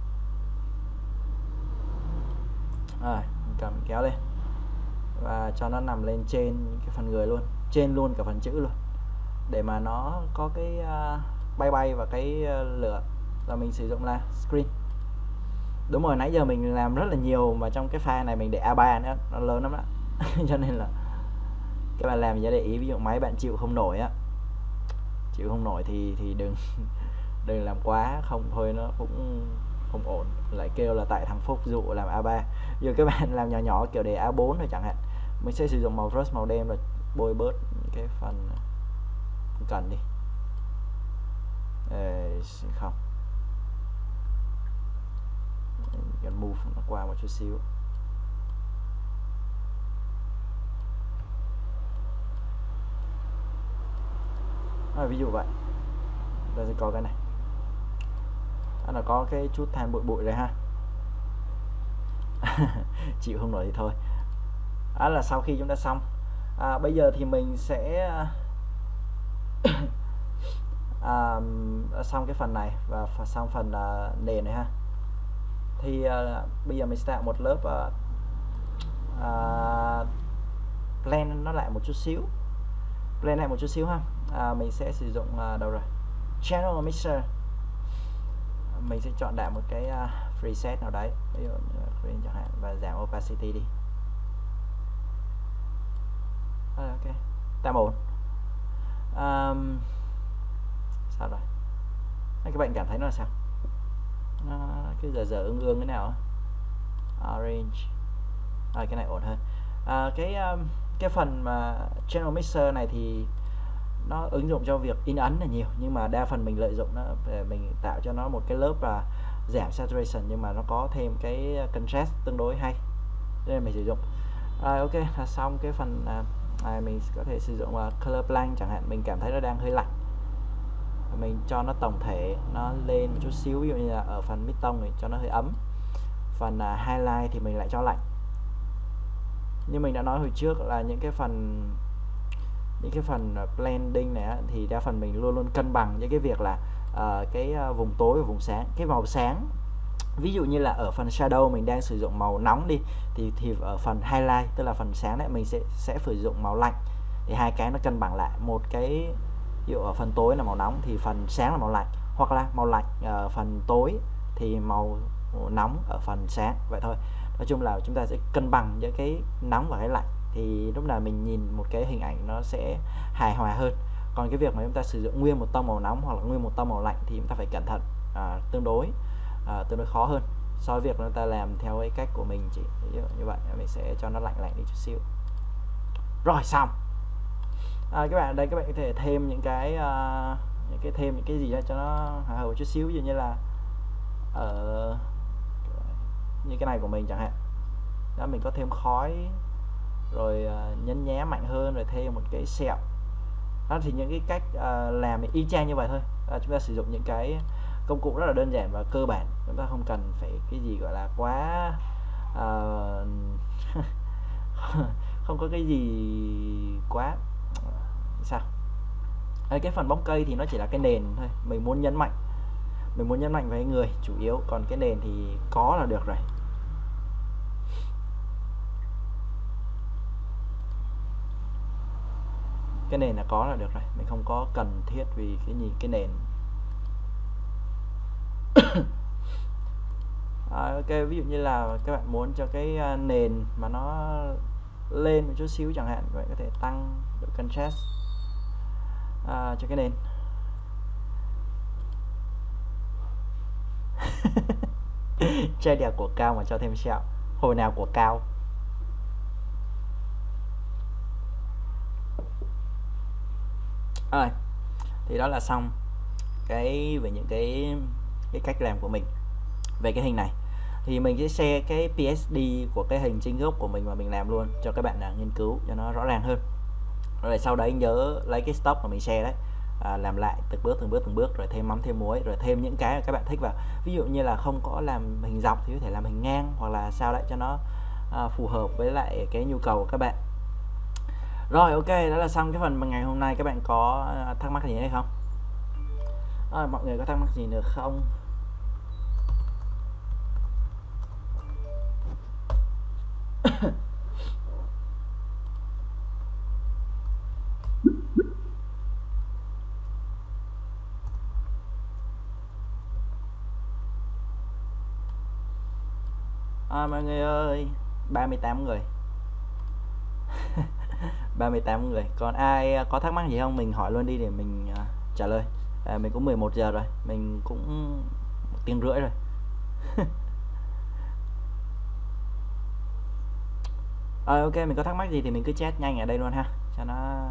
Rồi, mình cầm kéo lên và cho nó nằm lên trên cái phần người luôn, trên luôn cả phần chữ luôn, để mà nó có cái bay và cái lửa. Và mình sử dụng là screen. Đúng rồi, nãy giờ mình làm rất là nhiều mà trong cái file này mình để A3 nữa, nó lớn lắm đó. Cho nên là các bạn làm nhớ để ý. Ví dụ máy bạn chịu không nổi á, chịu không nổi thì đừng đừng làm quá, không thôi nó cũng không ổn. Lại kêu là tại thằng Phúc dụ làm A3. Giờ các bạn làm nhỏ nhỏ kiểu để A4 thôi chẳng hạn, mình sẽ sử dụng màu brush màu đen và bôi bớt cái phần cần đi. Không, cần move nó qua một chút xíu. Ví dụ vậy, ta sẽ có cái này, nó có cái chút than bụi đây ha. Chịu không nổi thì thôi. Đó là sau khi chúng ta xong. Bây giờ thì mình sẽ xong cái phần này và xong phần nền này ha. Thì bây giờ mình sẽ tạo một lớp blend nó lại một chút xíu, blend lại một chút xíu ha. Mình sẽ sử dụng đâu rồi, channel mixer. Mình sẽ chọn đại một cái preset nào đấy, ví dụ green chẳng hạn, và giảm opacity đi. Ok, tạm ổn. Sao rồi? Các bạn cảm thấy nó là sao? Nó cứ giờ ương cái nào? Orange. Cái này ổn hơn. Cái phần mà channel mixer này thì nó ứng dụng cho việc in ấn là nhiều, nhưng mà đa phần mình lợi dụng nó để mình tạo cho nó một cái lớp là giảm saturation nhưng mà nó có thêm cái contrast tương đối hay nên mình sử dụng. Ok, là xong cái phần mình có thể sử dụng color blank chẳng hạn. Mình cảm thấy nó đang hơi lạnh, mình cho nó tổng thể nó lên một chút xíu, ví dụ như là ở phần mid-tone thì cho nó hơi ấm, phần highlight thì mình lại cho lạnh. Như mình đã nói hồi trước là những cái phần blending này thì đa phần mình luôn luôn cân bằng với cái việc là vùng tối và vùng sáng, cái màu sáng. Ví dụ như là ở phần shadow mình đang sử dụng màu nóng đi, thì ở phần highlight tức là phần sáng đấy mình sẽ sử dụng màu lạnh, thì hai cái nó cân bằng lại. Một cái ví dụ ở phần tối là màu nóng thì phần sáng là màu lạnh, hoặc là màu lạnh ở phần tối thì màu nóng ở phần sáng, vậy thôi. Nói chung là chúng ta sẽ cân bằng giữa cái nóng và cái lạnh, thì lúc nào mình nhìn một cái hình ảnh nó sẽ hài hòa hơn. Còn cái việc mà chúng ta sử dụng nguyên một tông màu nóng hoặc là nguyên một tông màu lạnh thì chúng ta phải cẩn thận, tương đối khó hơn so với việc chúng ta làm theo cái cách của mình. Chỉ ví dụ như vậy, mình sẽ cho nó lạnh đi chút xíu. Rồi xong. Các bạn đây, các bạn có thể thêm những cái thêm những cái gì đó cho nó hài hòa một chút xíu, ví dụ như là như cái này của mình chẳng hạn đó, mình có thêm khói rồi nhấn nhé mạnh hơn, rồi thêm một cái sẹo đó. Thì những cái cách làm y chang như vậy thôi. Chúng ta sử dụng những cái công cụ rất là đơn giản và cơ bản, chúng ta không cần phải cái gì gọi là quá không có cái gì quá sao. Cái phần bóng cây thì nó chỉ là cái nền thôi, mình muốn nhấn mạnh với người chủ yếu, còn cái nền thì có là được rồi. Cái nền là có là được rồi, mình không có cần thiết vì cái nền. Ok, ví dụ như là các bạn muốn cho cái nền mà nó lên một chút xíu chẳng hạn, các bạn có thể tăng độ contrast cho cái nền. Chơi đẹp của cao mà cho thêm sẹo, hồi nào của cao. Thì đó là xong về những cái cách làm của mình về cái hình này. Thì mình sẽ share cái PSD của cái hình chính gốc của mình mà mình làm luôn cho các bạn nghiên cứu cho nó rõ ràng hơn. Rồi sau đấy nhớ lấy cái stock mà mình share đấy, làm lại từng bước rồi thêm mắm thêm muối, rồi thêm những cái mà các bạn thích vào. Ví dụ như là không có làm hình dọc thì có thể làm hình ngang, hoặc là sao đấy cho nó phù hợp với lại cái nhu cầu của các bạn. Rồi ok, đó là xong cái phần mà ngày hôm nay. Các bạn có thắc mắc gì hay không? Mọi người có thắc mắc gì nữa không? Mọi người ơi, 38 người. 38 người. Còn ai có thắc mắc gì không? Mình hỏi luôn đi để mình trả lời. Mình cũng 11 giờ rồi, mình cũng 1 tiếng rưỡi rồi. Ok, mình có thắc mắc gì thì mình cứ chat nhanh ở đây luôn ha, cho nó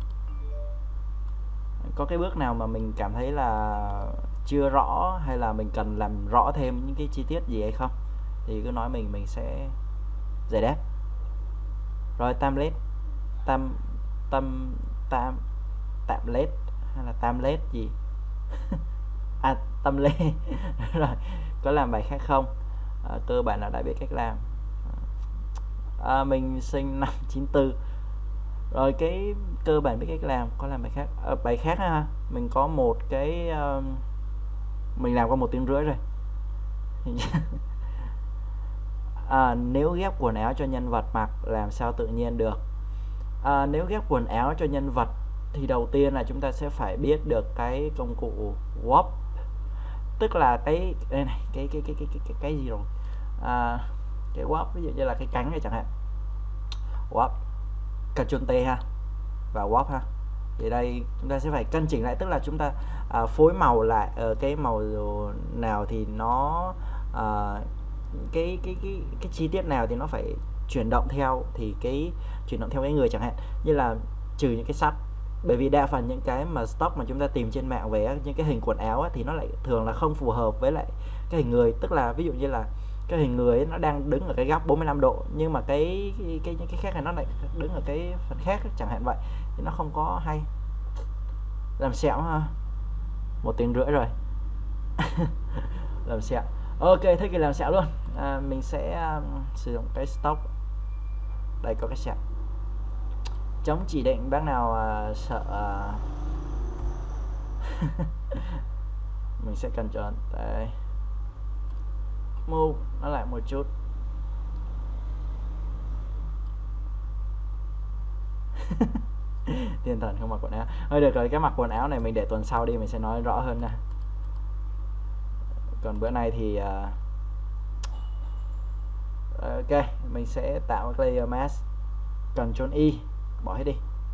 có cái bước nào mà mình cảm thấy là chưa rõ hay là mình cần làm rõ thêm những cái chi tiết gì hay không thì cứ nói mình sẽ giải đáp. Rồi template template hay là template gì? Tâm lê. Rồi có làm bài khác không? Cơ bản là đã biết cách làm. Mình sinh năm 94 rồi, cái cơ bản biết cách làm. Có làm bài khác bài khác ha. Mình có một cái mình làm qua 1 tiếng rưỡi rồi. Nếu ghép quần áo cho nhân vật mặc làm sao tự nhiên được? Nếu ghép quần áo cho nhân vật thì đầu tiên là chúng ta sẽ phải biết được cái công cụ warp, tức là cái đây này, cái gì rồi, cái warp ví dụ như là cái cánh này chẳng hạn, warp Ctrl T ha, và warp ha. Thì đây chúng ta sẽ phải cân chỉnh lại, tức là chúng ta phối màu lại cái màu nào thì nó cái chi tiết nào thì nó phải chuyển động theo, thì cái chuyển động theo cái người chẳng hạn, như là trừ những cái sắt bởi vì đa phần những cái mà stock mà chúng ta tìm trên mạng về những cái hình quần áo á, thì nó lại thường là không phù hợp với lại cái hình người, tức là ví dụ như là cái hình người ấy, nó đang đứng ở cái góc 45 độ nhưng mà những cái khác này nó lại đứng ở cái phần khác chẳng hạn vậy, thì nó không có hay. Làm sẹo ha, 1 tiếng rưỡi rồi. Làm sẹo, ok, thế thì làm sẹo luôn. Mình sẽ sử dụng cái stock, đây có cái sẹo. Chống chỉ định bác nào sợ mình sẽ cần chọn đây, move nó lại một chút. Thiên thần không mặc quần áo. Thôi được rồi, cái mặc quần áo này mình để tuần sau đi, mình sẽ nói rõ hơn nè. Còn bữa nay thì ok, mình sẽ tạo cái layer mask, Ctrl Y bỏ hết đi.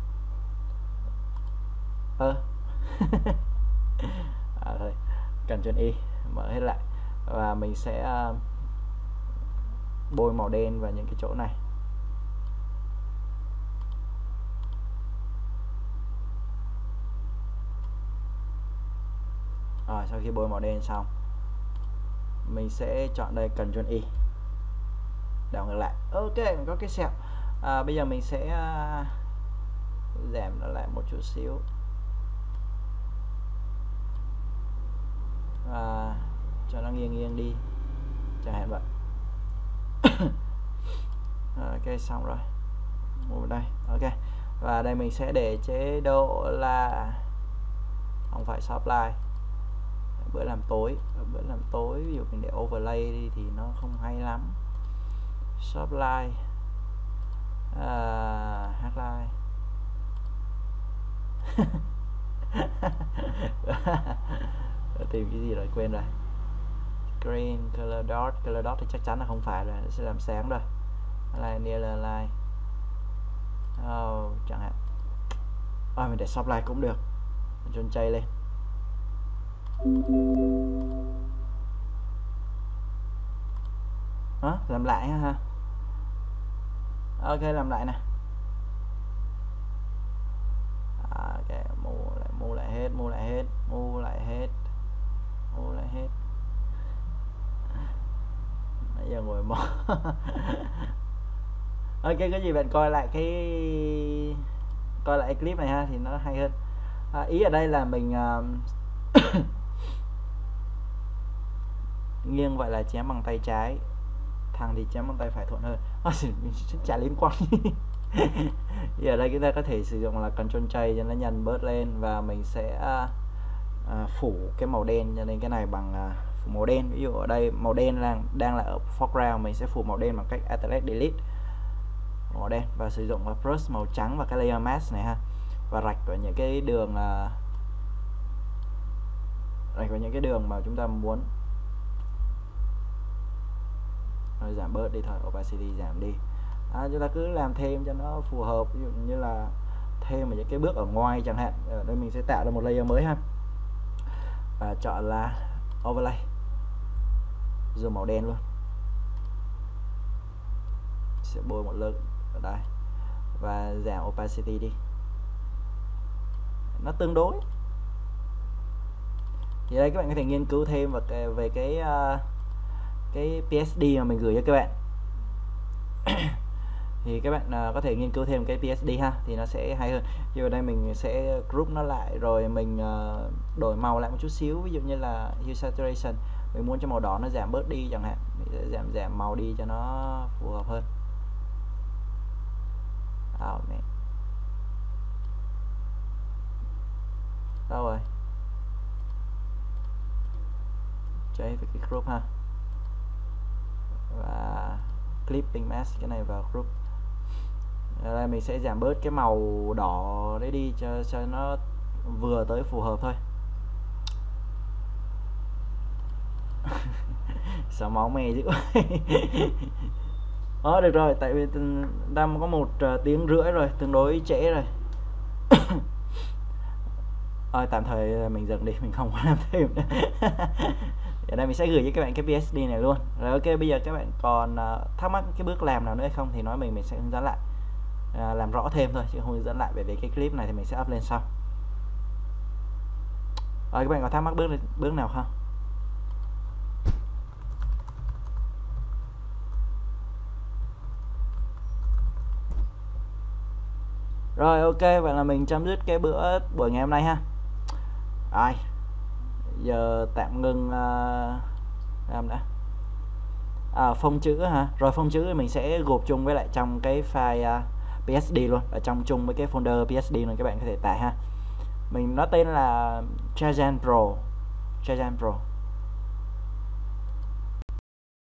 Thôi, Ctrl Y mở hết lại và mình sẽ bôi màu đen vào những cái chỗ này. Rồi sau khi bôi màu đen xong, mình sẽ chọn đây Ctrl Y đảo ngược lại. Ok, mình có cái sẹo. Bây giờ mình sẽ giảm nó lại một chút xíu và cho nó nghiêng nghiêng đi chẳng hạn vậy. Ok, xong rồi. Mua đây. Ok, và đây mình sẽ để chế độ là không phải Softline. Bữa làm tối ví dụ mình để overlay đi thì nó không hay lắm. Softline, Hardline. Tìm cái gì rồi quên rồi. Green, color dot thì chắc chắn là không phải rồi, nó sẽ làm sáng rồi. Line, near line, chẳng hạn. Mình để Softline cũng được, mình chôn chay lên. Làm lại ha. Ok, làm lại nè. Ok, mua lại hết. Nãy giờ ngồi mò. Ok, cái gì bạn coi lại cái clip này ha thì nó hay hơn. Ý ở đây là mình nghiêng vậy là chém bằng tay trái, thằng thì chém bằng tay phải thuận hơn. Chả liên quan. Thì ở đây chúng ta có thể sử dụng là Ctrl J cho nó nhăn bớt lên, và mình sẽ phủ cái màu đen, cho nên cái này bằng phủ màu đen. Ví dụ ở đây màu đen đang là ở foreground, mình sẽ phủ màu đen bằng cách Alt Delete màu đen và sử dụng brush màu trắng và cái layer mask này ha, và rạch vào những cái đường mà chúng ta muốn. Rồi giảm bớt đi thôi, opacity giảm đi. Chúng ta cứ làm thêm cho nó phù hợp, ví dụ như là thêm vào những cái bước ở ngoài chẳng hạn. Ở đây mình sẽ tạo ra một layer mới ha, và chọn là overlay, dùng màu đen luôn, sẽ bôi một lượng ở đây và giảm opacity đi, nó tương đối. Thì đây các bạn có thể nghiên cứu thêm về cái PSD mà mình gửi cho các bạn. Thì các bạn có thể nghiên cứu thêm cái PSD ha, thì nó sẽ hay hơn. Như ở đây mình sẽ group nó lại, rồi mình đổi màu lại một chút xíu, ví dụ như là hue saturation, mình muốn cho màu đỏ nó giảm bớt đi chẳng hạn, mình sẽ giảm màu đi cho nó phù hợp hơn. Đâu rồi? Chơi với cái group ha, và clipping mask cái này vào group. Đây mình sẽ giảm bớt cái màu đỏ đấy đi cho nó vừa tới phù hợp thôi. Sao máu me dữ. Được rồi, tại vì đang có 1 tiếng rưỡi rồi, tương đối trễ rồi. Tạm thời mình dừng đi, mình không có làm thêm nữa. Ở đây mình sẽ gửi cho các bạn cái PSD này luôn. Rồi ok, bây giờ các bạn còn thắc mắc cái bước làm nào nữa hay không thì nói mình sẽ hướng dẫn lại. làm rõ thêm thôi chứ không hướng dẫn lại, bởi vì cái clip này thì mình sẽ up lên sau. Các bạn có thắc mắc bước nào không? Rồi ok, vậy là mình chấm dứt cái buổi ngày hôm nay ha. Rồi, giờ tạm ngưng làm đã. Phông chữ hả? Rồi phông chữ thì mình sẽ gộp chung với lại trong cái file PSD luôn, ở trong chung với cái folder PSD luôn, các bạn có thể tải ha. Mình nó tên là Trajan Pro.